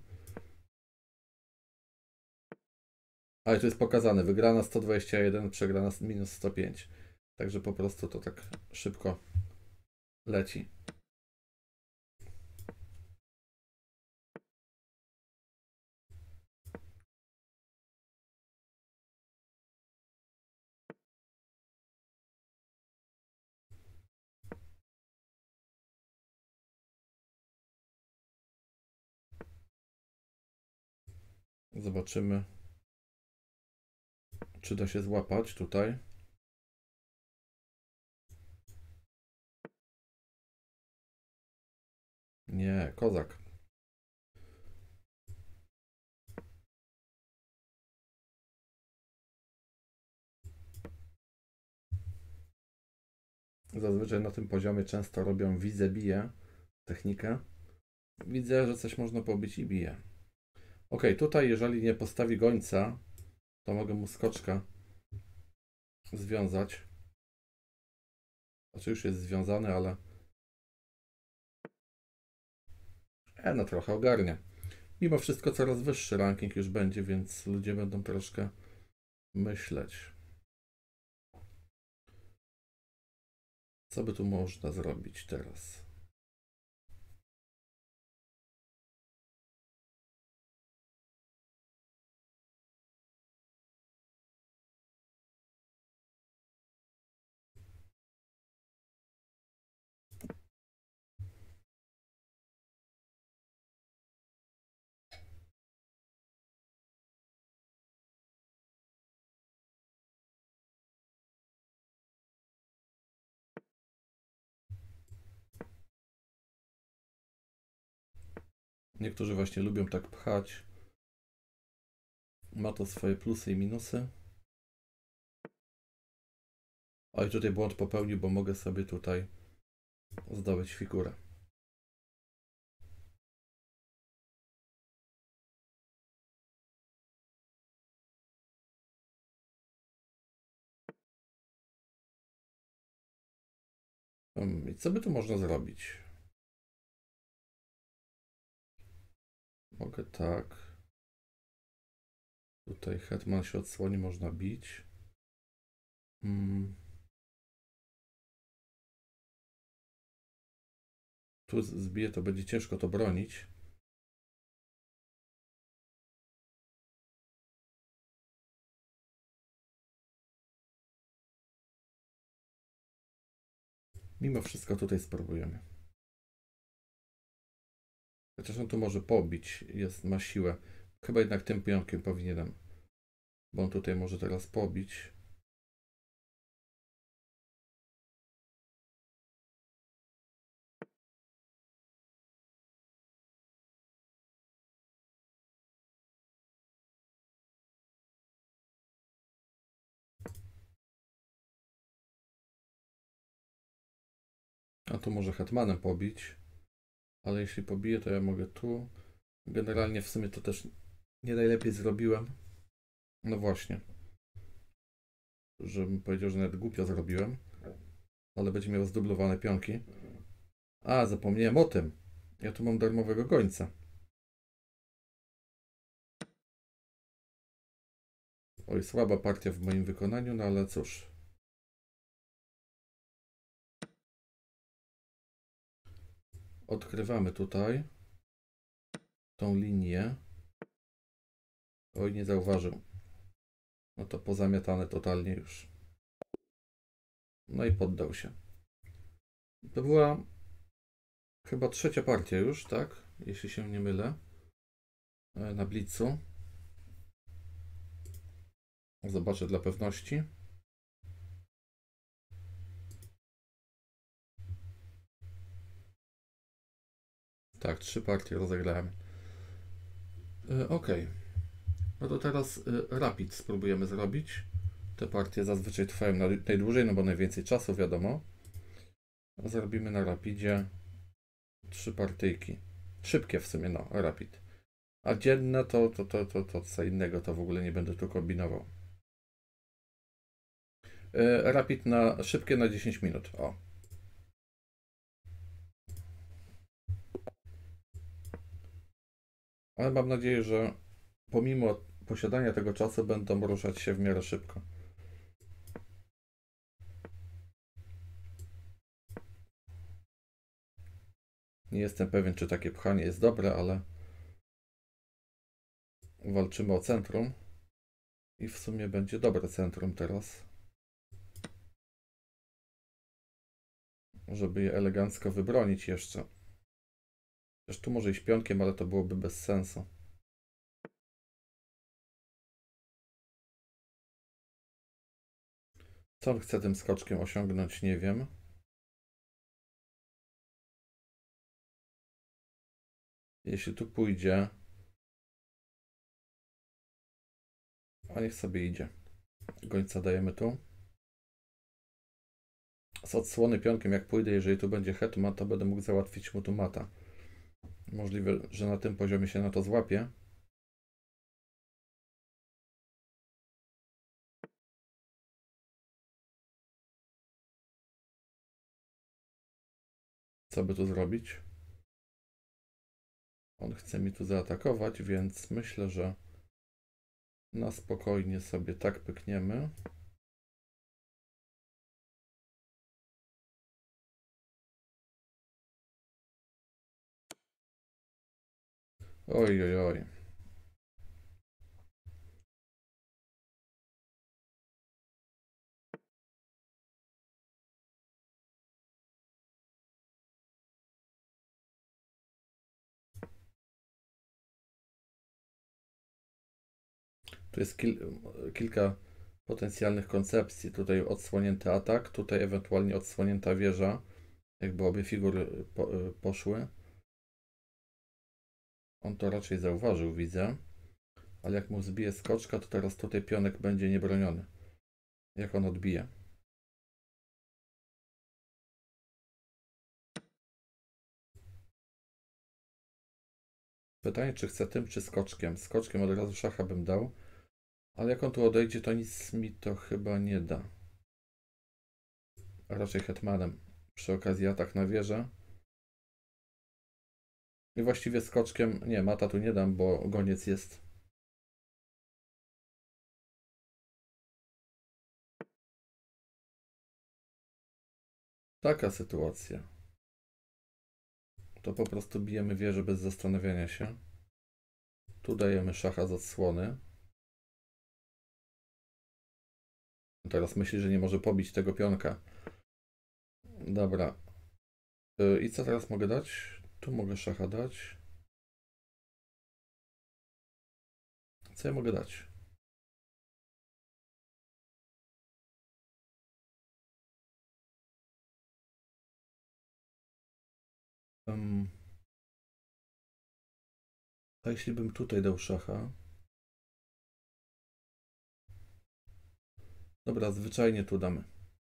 Ale tu jest pokazane. Wygrana sto dwadzieścia jeden, przegrana minus sto pięć. Także po prostu to tak szybko leci. Zobaczymy, czy da się złapać tutaj. Nie, kozak. Zazwyczaj na tym poziomie często robią widzę, bije technikę. Widzę, że coś można pobić i bije. Ok, tutaj jeżeli nie postawi gońca, to mogę mu skoczka związać. Znaczy już jest związany, ale... E, no trochę ogarnia. Mimo wszystko coraz wyższy ranking już będzie, więc ludzie będą troszkę myśleć. Co by tu można zrobić teraz? Niektórzy właśnie lubią tak pchać. Ma to swoje plusy i minusy. O, i tutaj błąd popełnił, bo mogę sobie tutaj zdobyć figurę. I co by tu można zrobić? Mogę tak. Tutaj hetman się odsłoni, można bić. Hmm. Tu zbiję, to będzie ciężko to bronić. Mimo wszystko tutaj spróbujemy. Chociaż on tu może pobić, jest, ma siłę. Chyba jednak tym pionkiem powinienem, bo on tutaj może teraz pobić. A tu może hetmanem pobić, ale jeśli pobiję, to ja mogę tu. Generalnie w sumie to też nie najlepiej zrobiłem. No właśnie. Żebym powiedział, że nawet głupio zrobiłem. Ale będzie miał zdublowane pionki. A, zapomniałem o tym. Ja tu mam darmowego gońca. Oj, słaba partia w moim wykonaniu, no ale cóż. Odkrywamy tutaj tą linię. Oj, nie zauważył. No to pozamiatane totalnie już. No i poddał się. To była chyba trzecia partia już, tak? Jeśli się nie mylę. Na Blitzu. Zobaczę dla pewności. Tak, trzy partie rozegrałem. Yy, ok. No to teraz y, rapid spróbujemy zrobić. Te partie zazwyczaj trwają najdłużej, no bo najwięcej czasu, wiadomo. Zrobimy na rapidzie trzy partyjki. Szybkie w sumie, no, rapid. A dzienne to, to, to, to, to co innego, to w ogóle nie będę tu kombinował. Y, rapid na szybkie na dziesięć minut. O. Ale mam nadzieję, że pomimo posiadania tego czasu będą ruszać się w miarę szybko. Nie jestem pewien, czy takie pchanie jest dobre, ale walczymy o centrum i w sumie będzie dobre centrum teraz, żeby je elegancko wybronić jeszcze. Też tu może iść pionkiem, ale to byłoby bez sensu. Co on chce tym skoczkiem osiągnąć, nie wiem. Jeśli tu pójdzie, a niech sobie idzie. Gońca dajemy tu. Z odsłony pionkiem, jak pójdę, jeżeli tu będzie hetman, to będę mógł załatwić mu tu mata. Możliwe, że na tym poziomie się na to złapie. Co by tu zrobić? On chce mi tu zaatakować, więc myślę, że na spokojnie sobie tak pykniemy. Oj, oj, oj. Tu jest kil kilka potencjalnych koncepcji. Tutaj odsłonięty atak, tutaj ewentualnie odsłonięta wieża, jakby obie figury po, poszły. On to raczej zauważył, widzę. Ale jak mu zbije skoczka, to teraz tutaj pionek będzie niebroniony. Jak on odbije? Pytanie, czy chce tym, czy skoczkiem. Skoczkiem od razu szacha bym dał. Ale jak on tu odejdzie, to nic mi to chyba nie da. A raczej hetmanem. Przy okazji atak na wieżę. I właściwie skoczkiem... Nie, mata tu nie dam, bo goniec jest. Taka sytuacja. To po prostu bijemy wieżę bez zastanawiania się. Tu dajemy szacha z odsłony. Teraz myśli, że nie może pobić tego pionka. Dobra. I co teraz mogę dać? Tu mogę szacha dać. Co ja mogę dać? Um, a jeśli bym tutaj dał szacha? Dobra, zwyczajnie tu damy.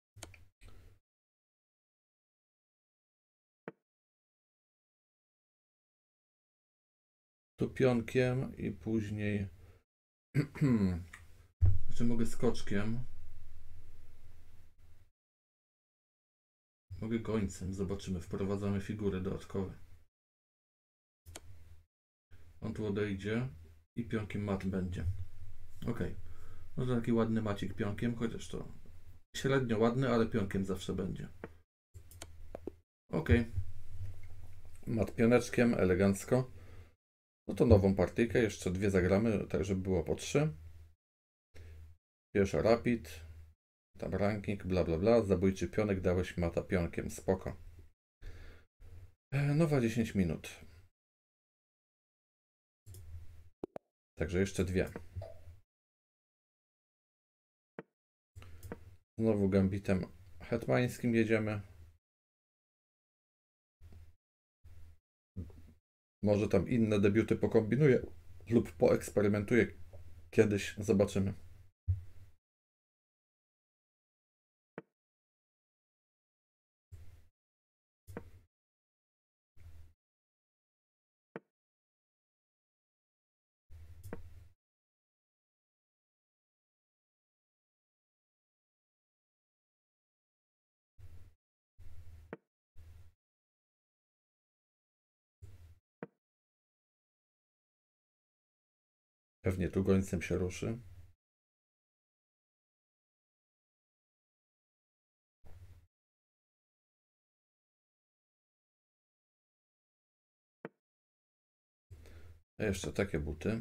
Tu pionkiem i później... Znaczy mogę skoczkiem. Mogę gońcem. Zobaczymy. Wprowadzamy figury dodatkowe. On tu odejdzie i pionkiem mat będzie. Ok. No to taki ładny macik pionkiem, chociaż to średnio ładny, ale pionkiem zawsze będzie. Ok. Mat pioneczkiem, elegancko. No to nową partyjkę, jeszcze dwie zagramy, tak żeby było po trzy. Pierwsza rapid, tam ranking, bla bla bla. Zabójczy pionek, dałeś mata pionkiem, spoko. Nowa dziesięć minut. Także jeszcze dwie. Znowu gambitem hetmańskim jedziemy. Może tam inne debiuty pokombinuję lub poeksperymentuję kiedyś, zobaczymy. Pewnie tu gońcem się ruszy. A jeszcze takie buty.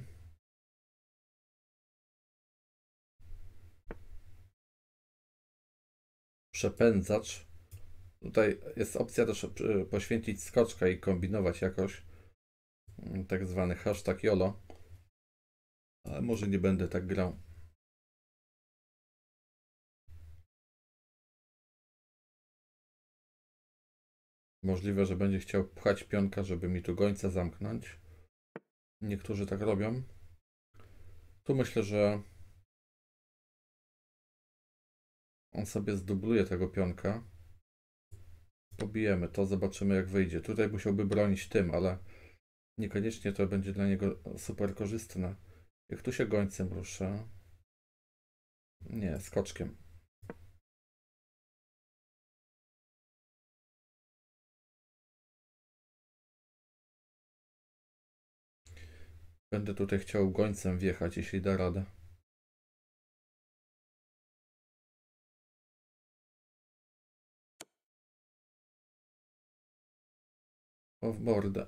Przepędzacz. Tutaj jest opcja też poświęcić skoczka i kombinować jakoś. Tak zwany hashtag YOLO. Ale może nie będę tak grał. Możliwe, że będzie chciał pchać pionka, żeby mi tu gońca zamknąć. Niektórzy tak robią. Tu myślę, że on sobie zdubluje tego pionka. Pobijemy to, zobaczymy jak wyjdzie. Tutaj musiałby bronić tym, ale niekoniecznie to będzie dla niego super korzystne. Jak tu się gońcem rusza... Nie, skoczkiem. Będę tutaj chciał gońcem wjechać, jeśli da radę. O, w mordę.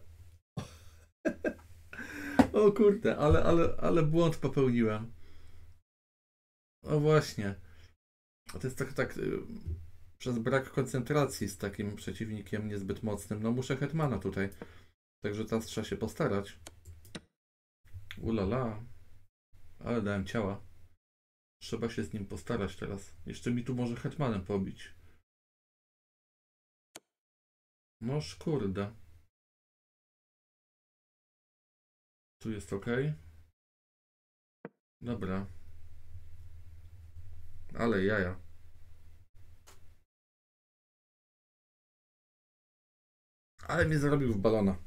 O kurde, ale, ale, ale błąd popełniłem. O właśnie. To jest tak, tak y, przez brak koncentracji z takim przeciwnikiem niezbyt mocnym. No muszę hetmana tutaj. Także teraz trzeba się postarać. Ulala. Ale dałem ciała. Trzeba się z nim postarać teraz. Jeszcze mi tu może hetmanem pobić. Noż kurde. Tu jest ok. Dobra. Ale jaja. Ale mnie zarobił w balona.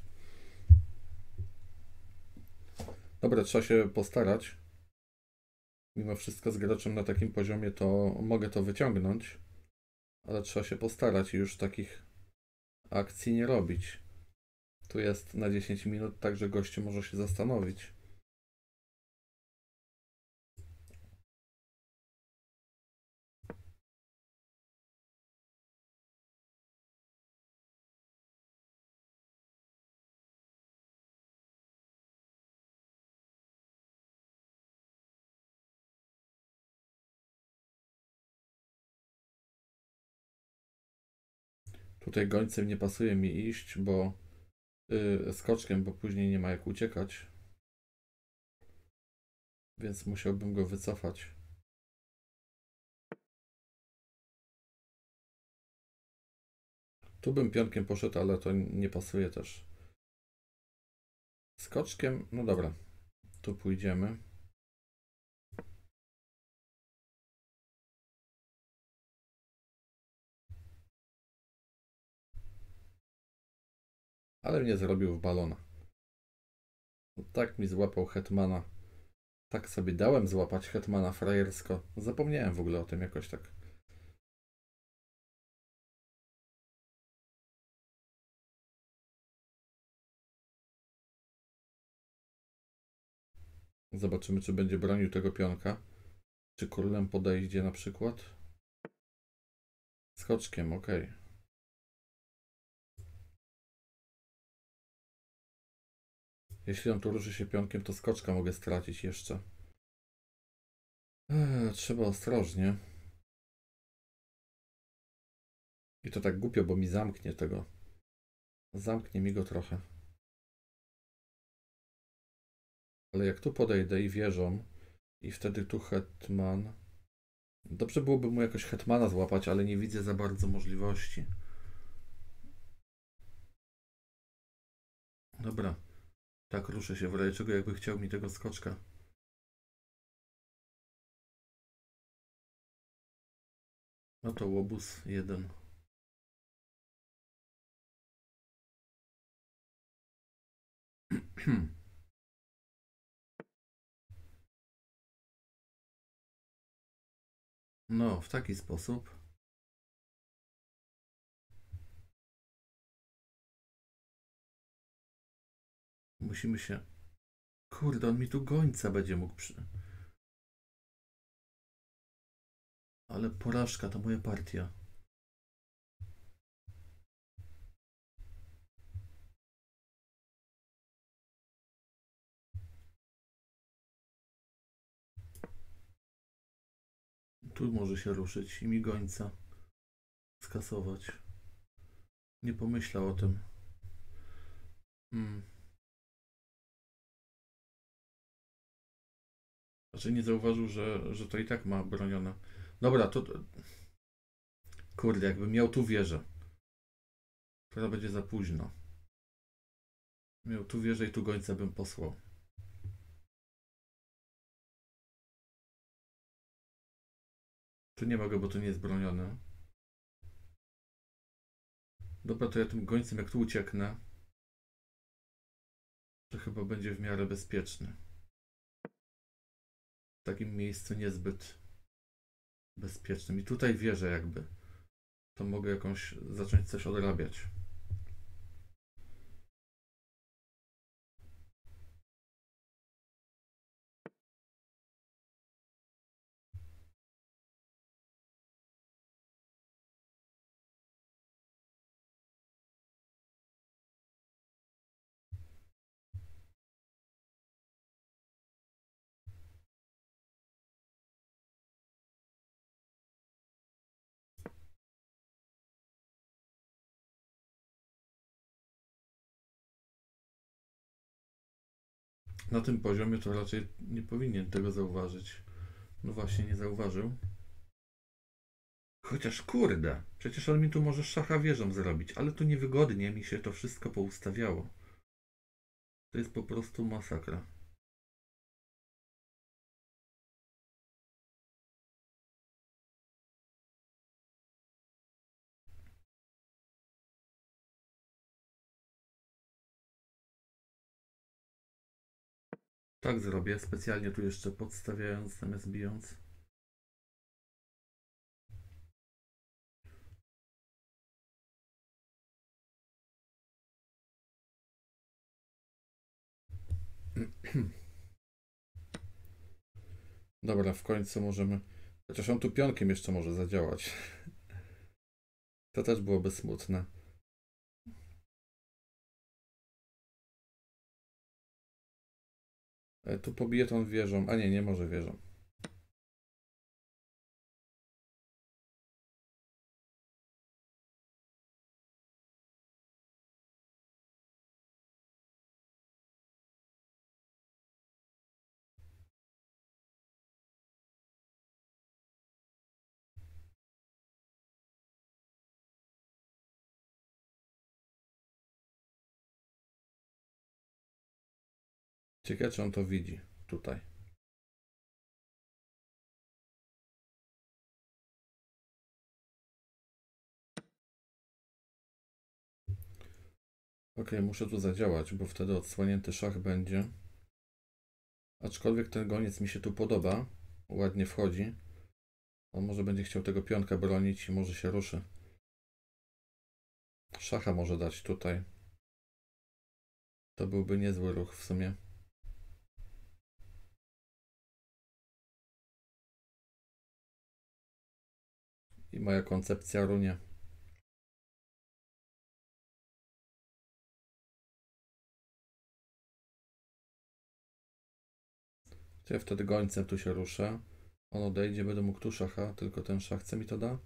Dobra, trzeba się postarać. Mimo wszystko z graczem na takim poziomie to mogę to wyciągnąć. Ale trzeba się postarać i już takich akcji nie robić. Tu jest na dziesięć minut, także gościu może się zastanowić. Tutaj gońcem nie pasuje mi iść, bo yy, skoczkiem, bo później nie ma jak uciekać. Więc musiałbym go wycofać. Tu bym pionkiem poszedł, ale to nie pasuje też. Skoczkiem, no dobra. Tu pójdziemy. Ale mnie zrobił w balona. Tak mi złapał hetmana. Tak sobie dałem złapać hetmana frajersko. Zapomniałem w ogóle o tym jakoś tak. Zobaczymy, czy będzie bronił tego pionka. Czy królem podejdzie na przykład? Skoczkiem, ok. Jeśli on tu ruszy się pionkiem, to skoczka mogę stracić jeszcze. Eee, trzeba ostrożnie. I to tak głupio, bo mi zamknie tego. Zamknie mi go trochę. Ale jak tu podejdę i wieżą, i wtedy tu hetman. Dobrze byłoby mu jakoś hetmana złapać, ale nie widzę za bardzo możliwości. Dobra. Tak, ruszę się w razie czego, jakby chciał mi tego skoczka. No to łobuz jeden. No, w taki sposób. Musimy się... Kurde, on mi tu gońca będzie mógł przy... Ale porażka, to moja partia. Tu może się ruszyć i mi gońca skasować. Nie pomyślał o tym. Hmm. Znaczy nie zauważył, że, że to i tak ma bronione. Dobra, to... Kurde, jakbym miał tu wieżę. Teraz będzie za późno. Miał tu wieżę i tu gońca bym posłał. Tu nie mogę, bo to nie jest bronione. Dobra, to ja tym gońcem jak tu ucieknę, to chyba będzie w miarę bezpieczny. W takim miejscu niezbyt bezpiecznym. I tutaj wierzę jakby. To mogę jakąś zacząć coś odrabiać. Na tym poziomie to raczej nie powinien tego zauważyć. No właśnie, nie zauważył. Chociaż kurde, przecież on mi tu może szacha wieżą zrobić, ale tu niewygodnie mi się to wszystko poustawiało. To jest po prostu masakra. Tak zrobię, specjalnie tu jeszcze podstawiając zamiast bijąc. Dobra, w końcu możemy... Chociaż on tu pionkiem jeszcze może zadziałać. To też byłoby smutne. E, Tu pobije tą wieżą. A nie, nie może wieżą. Ciekawe, czy on to widzi tutaj. Ok, muszę tu zadziałać, bo wtedy odsłonięty szach będzie. Aczkolwiek ten goniec mi się tu podoba. Ładnie wchodzi. On może będzie chciał tego pionka bronić i może się ruszy. Szacha może dać tutaj. To byłby niezły ruch w sumie. I moja koncepcja runie. To ja wtedy gońcem tu się ruszę. On odejdzie, będę mógł tu szacha, tylko ten szach chce mi to da.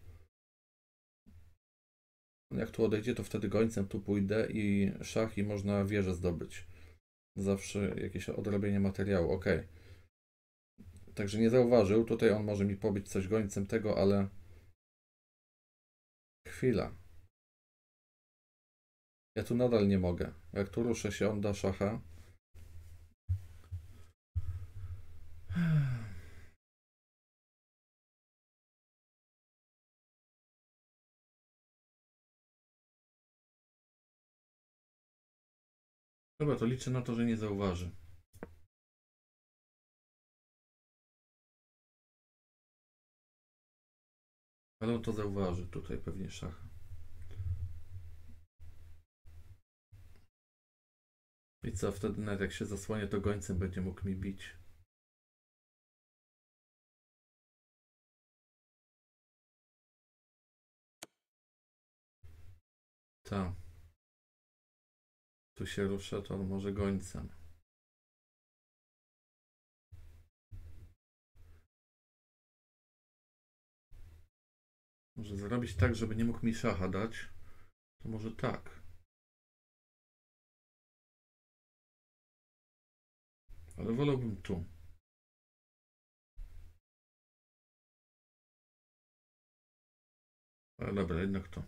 Jak tu odejdzie, to wtedy gońcem tu pójdę i szach i można wieżę zdobyć. Zawsze jakieś odrobienie materiału, ok. Także nie zauważył, tutaj on może mi pobić coś gońcem tego, ale... Chwila. Ja tu nadal nie mogę. Jak tu ruszę się, on da szacha. Dobra, to liczę na to, że nie zauważy. Ale on to zauważy, tutaj pewnie szacha. I co, wtedy nawet jak się zasłonię, to gońcem będzie mógł mi bić. Tak. Tu się rusza, to on może gońcem. Może zrobić tak, żeby nie mógł mi szacha dać. To może tak. Ale wolałbym tu. Ale dobra, jednak to.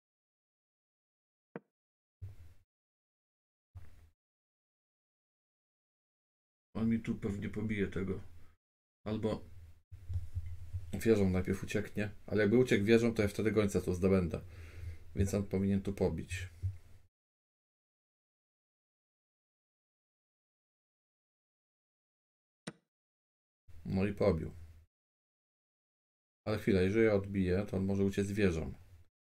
On mi tu pewnie pobije tego. Albo wieżą najpierw ucieknie. Ale jakby uciekł wieżą, to ja wtedy gońca tu zdobędę. Więc on powinien tu pobić. No i pobił. Ale chwila, jeżeli ja odbiję, to on może uciec wieżą.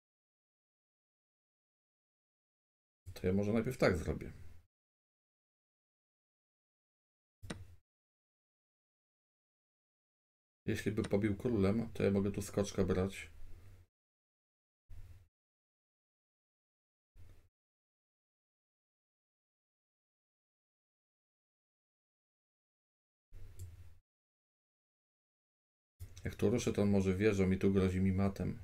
To ja może najpierw tak zrobię. Jeśli by pobił królem, to ja mogę tu skoczka brać. Jak tu ruszę, to on może wieżą i tu grozi mi matem.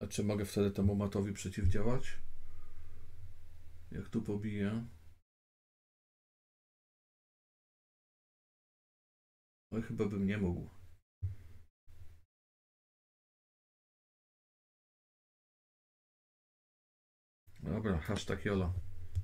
A czy mogę wtedy temu matowi przeciwdziałać? Jak tu pobiję? Oj, chyba bym nie mógł. Dobra, hashtag jolo.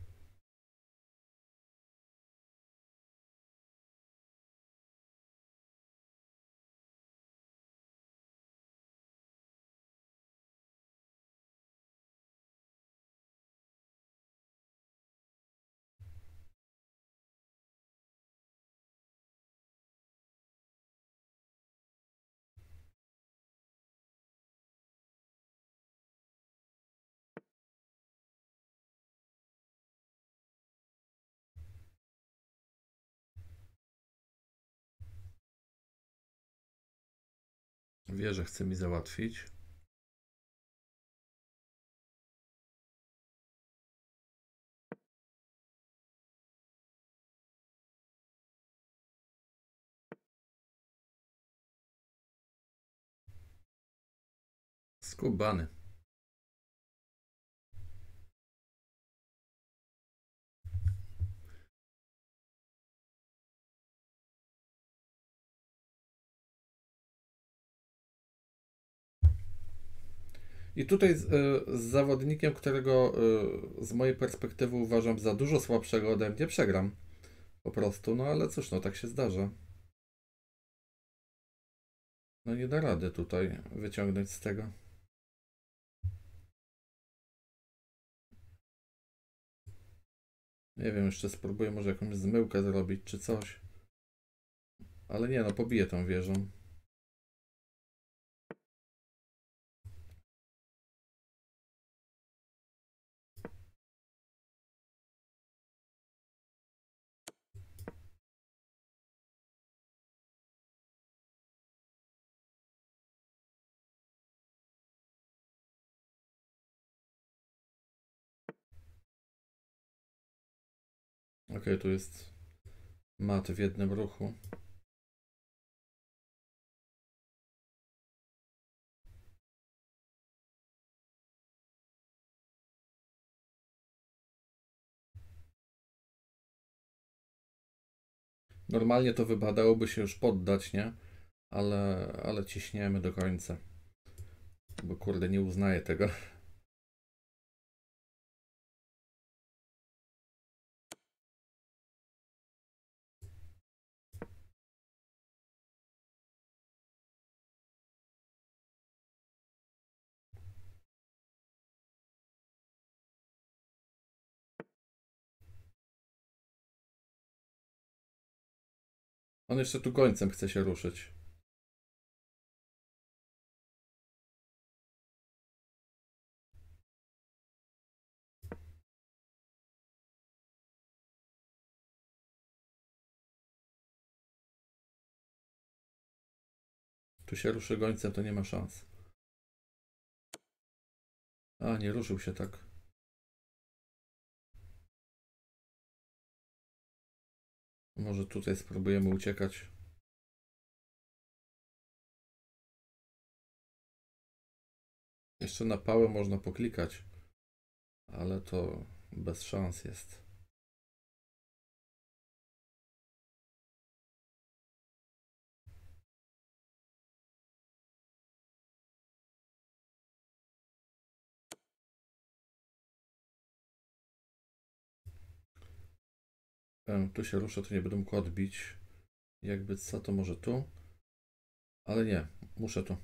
Wie, że chce mi załatwić. Skubany. I tutaj z, y, z zawodnikiem, którego y, z mojej perspektywy uważam za dużo słabszego ode mnie, przegram. Po prostu, no ale cóż, no tak się zdarza. No nie da rady tutaj wyciągnąć z tego. Nie wiem, jeszcze spróbuję może jakąś zmyłkę zrobić czy coś. Ale nie no, pobiję tą wieżą. Ok, tu jest mat w jednym ruchu. Normalnie to wypadałoby się już poddać, nie? Ale, ale ciśniemy do końca. Bo kurde, nie uznaję tego. On jeszcze tu końcem chce się ruszyć. Tu się ruszy gońcem, to nie ma szans. A, nie ruszył się tak. Może tutaj spróbujemy uciekać. Jeszcze na pałę można poklikać, ale to bez szans jest. E, Tu się ruszę, to nie będę mógł odbić. Jakby co, to może tu? Ale nie, muszę tu.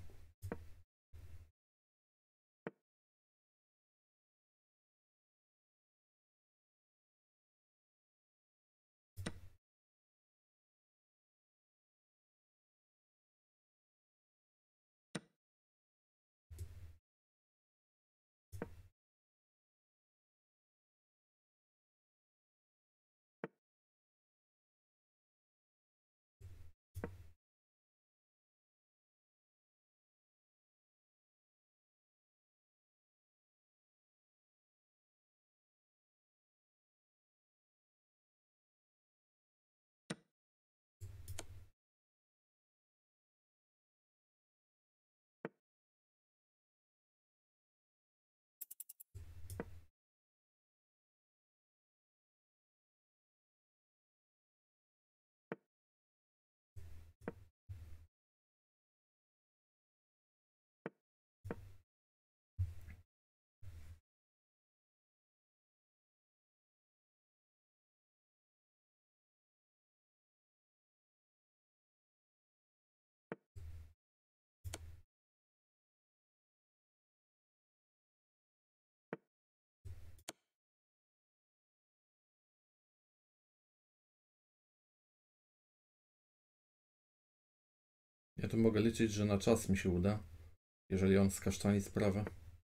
Ja tu mogę liczyć, że na czas mi się uda, jeżeli on skasztani sprawę.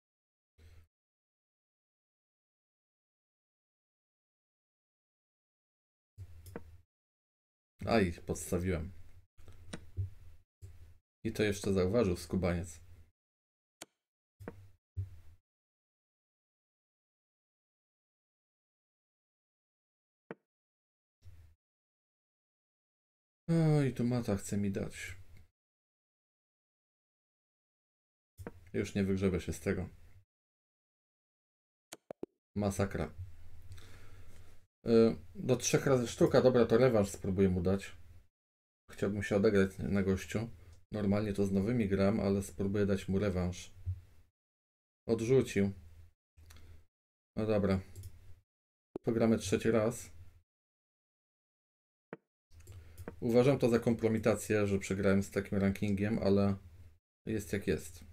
Aj, podstawiłem. I to jeszcze zauważył skubaniec. O, i tu mata chce mi dać. Już nie wygrzebę się z tego. Masakra. Do trzech razy sztuka. Dobra, to rewanż spróbuję mu dać. Chciałbym się odegrać na gościu. Normalnie to z nowymi gram, ale spróbuję dać mu rewanż. Odrzucił. No dobra. Pogramy trzeci raz. Uważam to za kompromitację, że przegrałem z takim rankingiem, ale jest jak jest.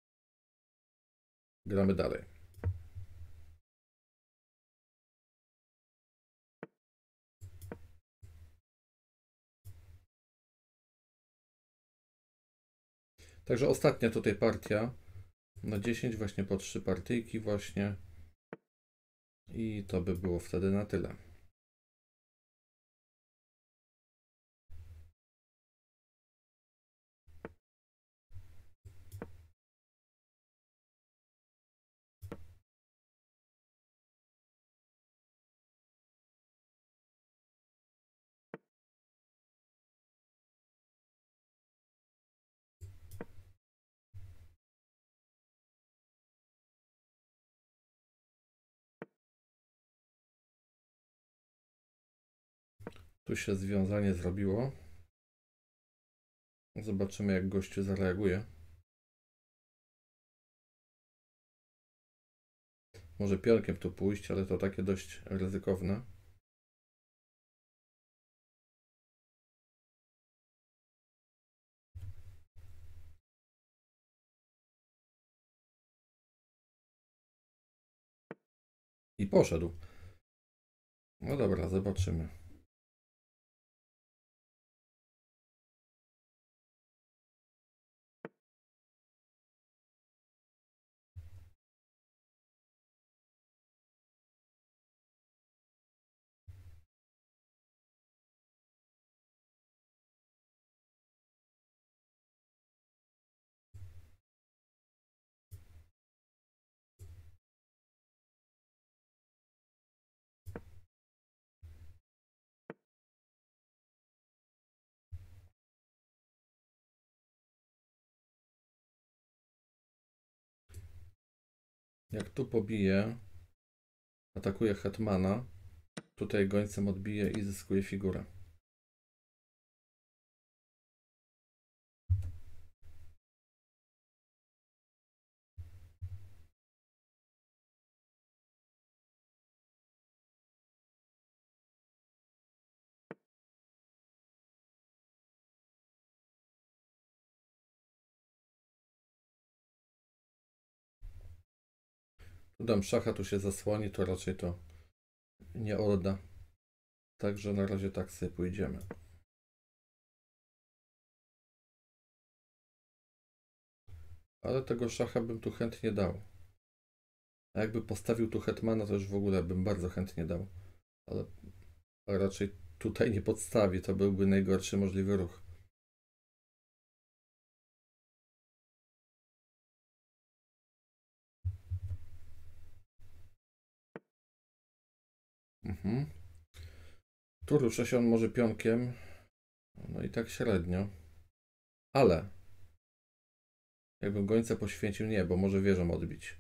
Gramy dalej. Także ostatnia tutaj partia. Na dziesięć właśnie po trzy partyjki właśnie. I to by było wtedy na tyle. Tu się związanie zrobiło. Zobaczymy, jak gościu zareaguje. Może pionkiem tu pójść, ale to takie dość ryzykowne. I poszedł. No dobra, zobaczymy. Jak tu pobije, atakuje hetmana, tutaj gońcem odbije i zyskuje figurę. Tu dam szacha, tu się zasłoni, to raczej to nie odda. Także na razie tak sobie pójdziemy. Ale tego szacha bym tu chętnie dał. A jakby postawił tu hetmana, to już w ogóle bym bardzo chętnie dał. Ale raczej tutaj nie podstawi, to byłby najgorszy możliwy ruch. Mhm. Tu ruszę się on może pionkiem. No i tak średnio. Ale jakbym gońca poświęcił, nie, bo może wieżą odbić.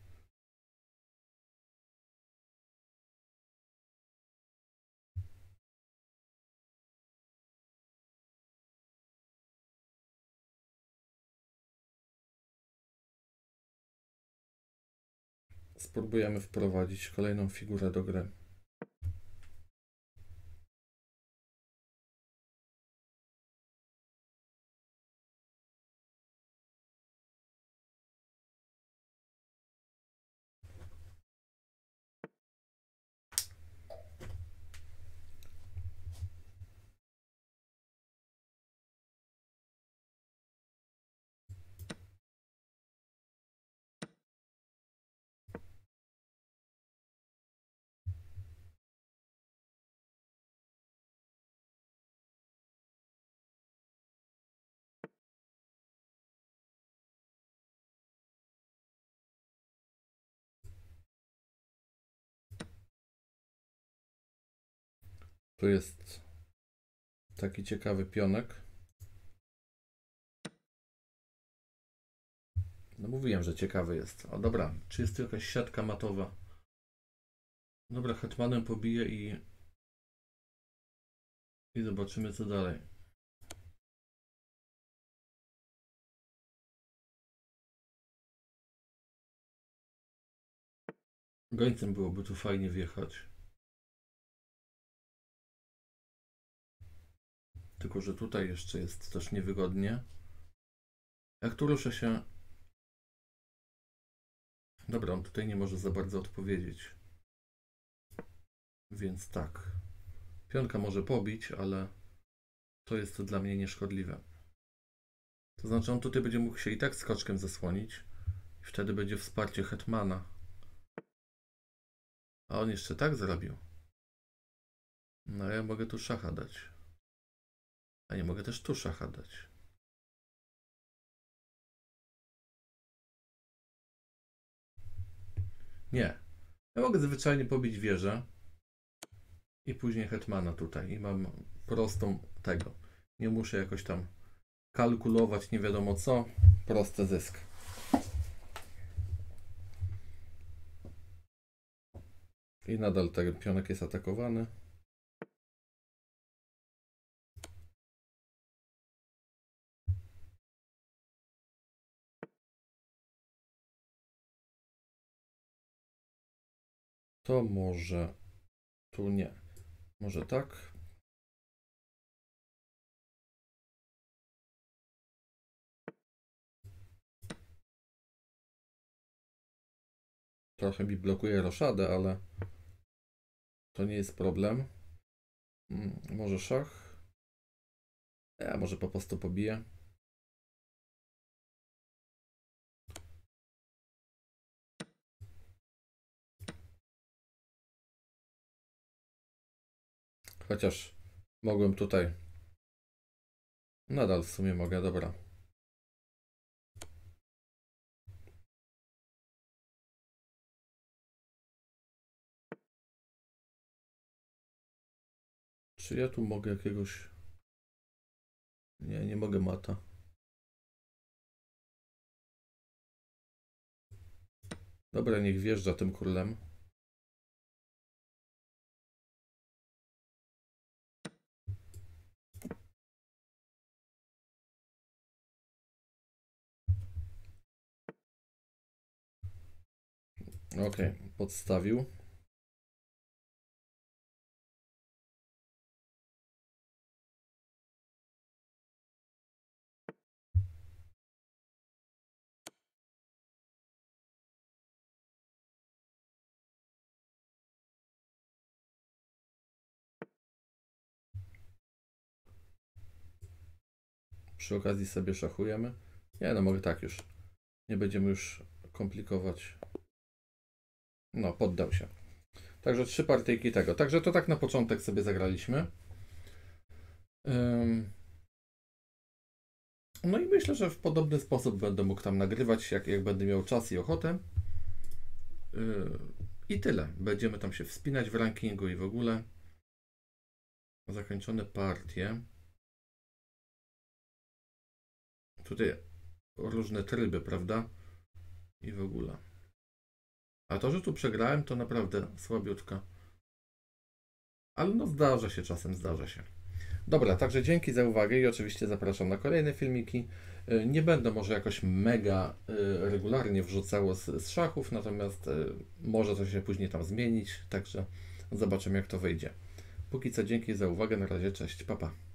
Spróbujemy wprowadzić kolejną figurę do gry. Tu jest taki ciekawy pionek. No mówiłem, że ciekawy jest. O dobra, czy jest tu jakaś siatka matowa? Dobra, hetmanem pobiję i... I zobaczymy co dalej. Gońcem byłoby tu fajnie wjechać. Tylko że tutaj jeszcze jest też niewygodnie. Jak tu ruszę się... Dobra, on tutaj nie może za bardzo odpowiedzieć. Więc tak. Pionka może pobić, ale to jest dla mnie nieszkodliwe. To znaczy on tutaj będzie mógł się i tak skoczkiem zasłonić. I wtedy będzie wsparcie hetmana. A on jeszcze tak zrobił. No ja mogę tu szacha dać. A nie mogę też tu szacha dać. Nie. Ja mogę zwyczajnie pobić wieżę. I później hetmana tutaj. I mam prostą tego. Nie muszę jakoś tam kalkulować nie wiadomo co. Prosty zysk. I nadal ten pionek jest atakowany. To może tu nie. Może tak. Trochę mi blokuje roszadę, ale to nie jest problem. Może szach? Ja może po prostu pobiję. Chociaż mogłem tutaj. Nadal w sumie mogę, dobra. Czy ja tu mogę jakiegoś... Nie, nie mogę mata. Dobra, niech wjeżdża tym królem. Ok, podstawił. Przy okazji sobie szachujemy. Nie, no mogę tak już. Nie będziemy już komplikować. No, poddał się. Także trzy partyjki tego. Także to tak na początek sobie zagraliśmy. No i myślę, że w podobny sposób będę mógł tam nagrywać, jak, jak będę miał czas i ochotę. I tyle. Będziemy tam się wspinać w rankingu i w ogóle. Zakończone partie. Tutaj różne tryby, prawda? I w ogóle. A to, że tu przegrałem, to naprawdę słabiutko. Ale no zdarza się, czasem zdarza się. Dobra, także dzięki za uwagę i oczywiście zapraszam na kolejne filmiki. Nie będę może jakoś mega regularnie wrzucało z, z szachów, natomiast może to się później tam zmienić, także zobaczymy jak to wyjdzie. Póki co dzięki za uwagę, na razie, cześć, pa pa.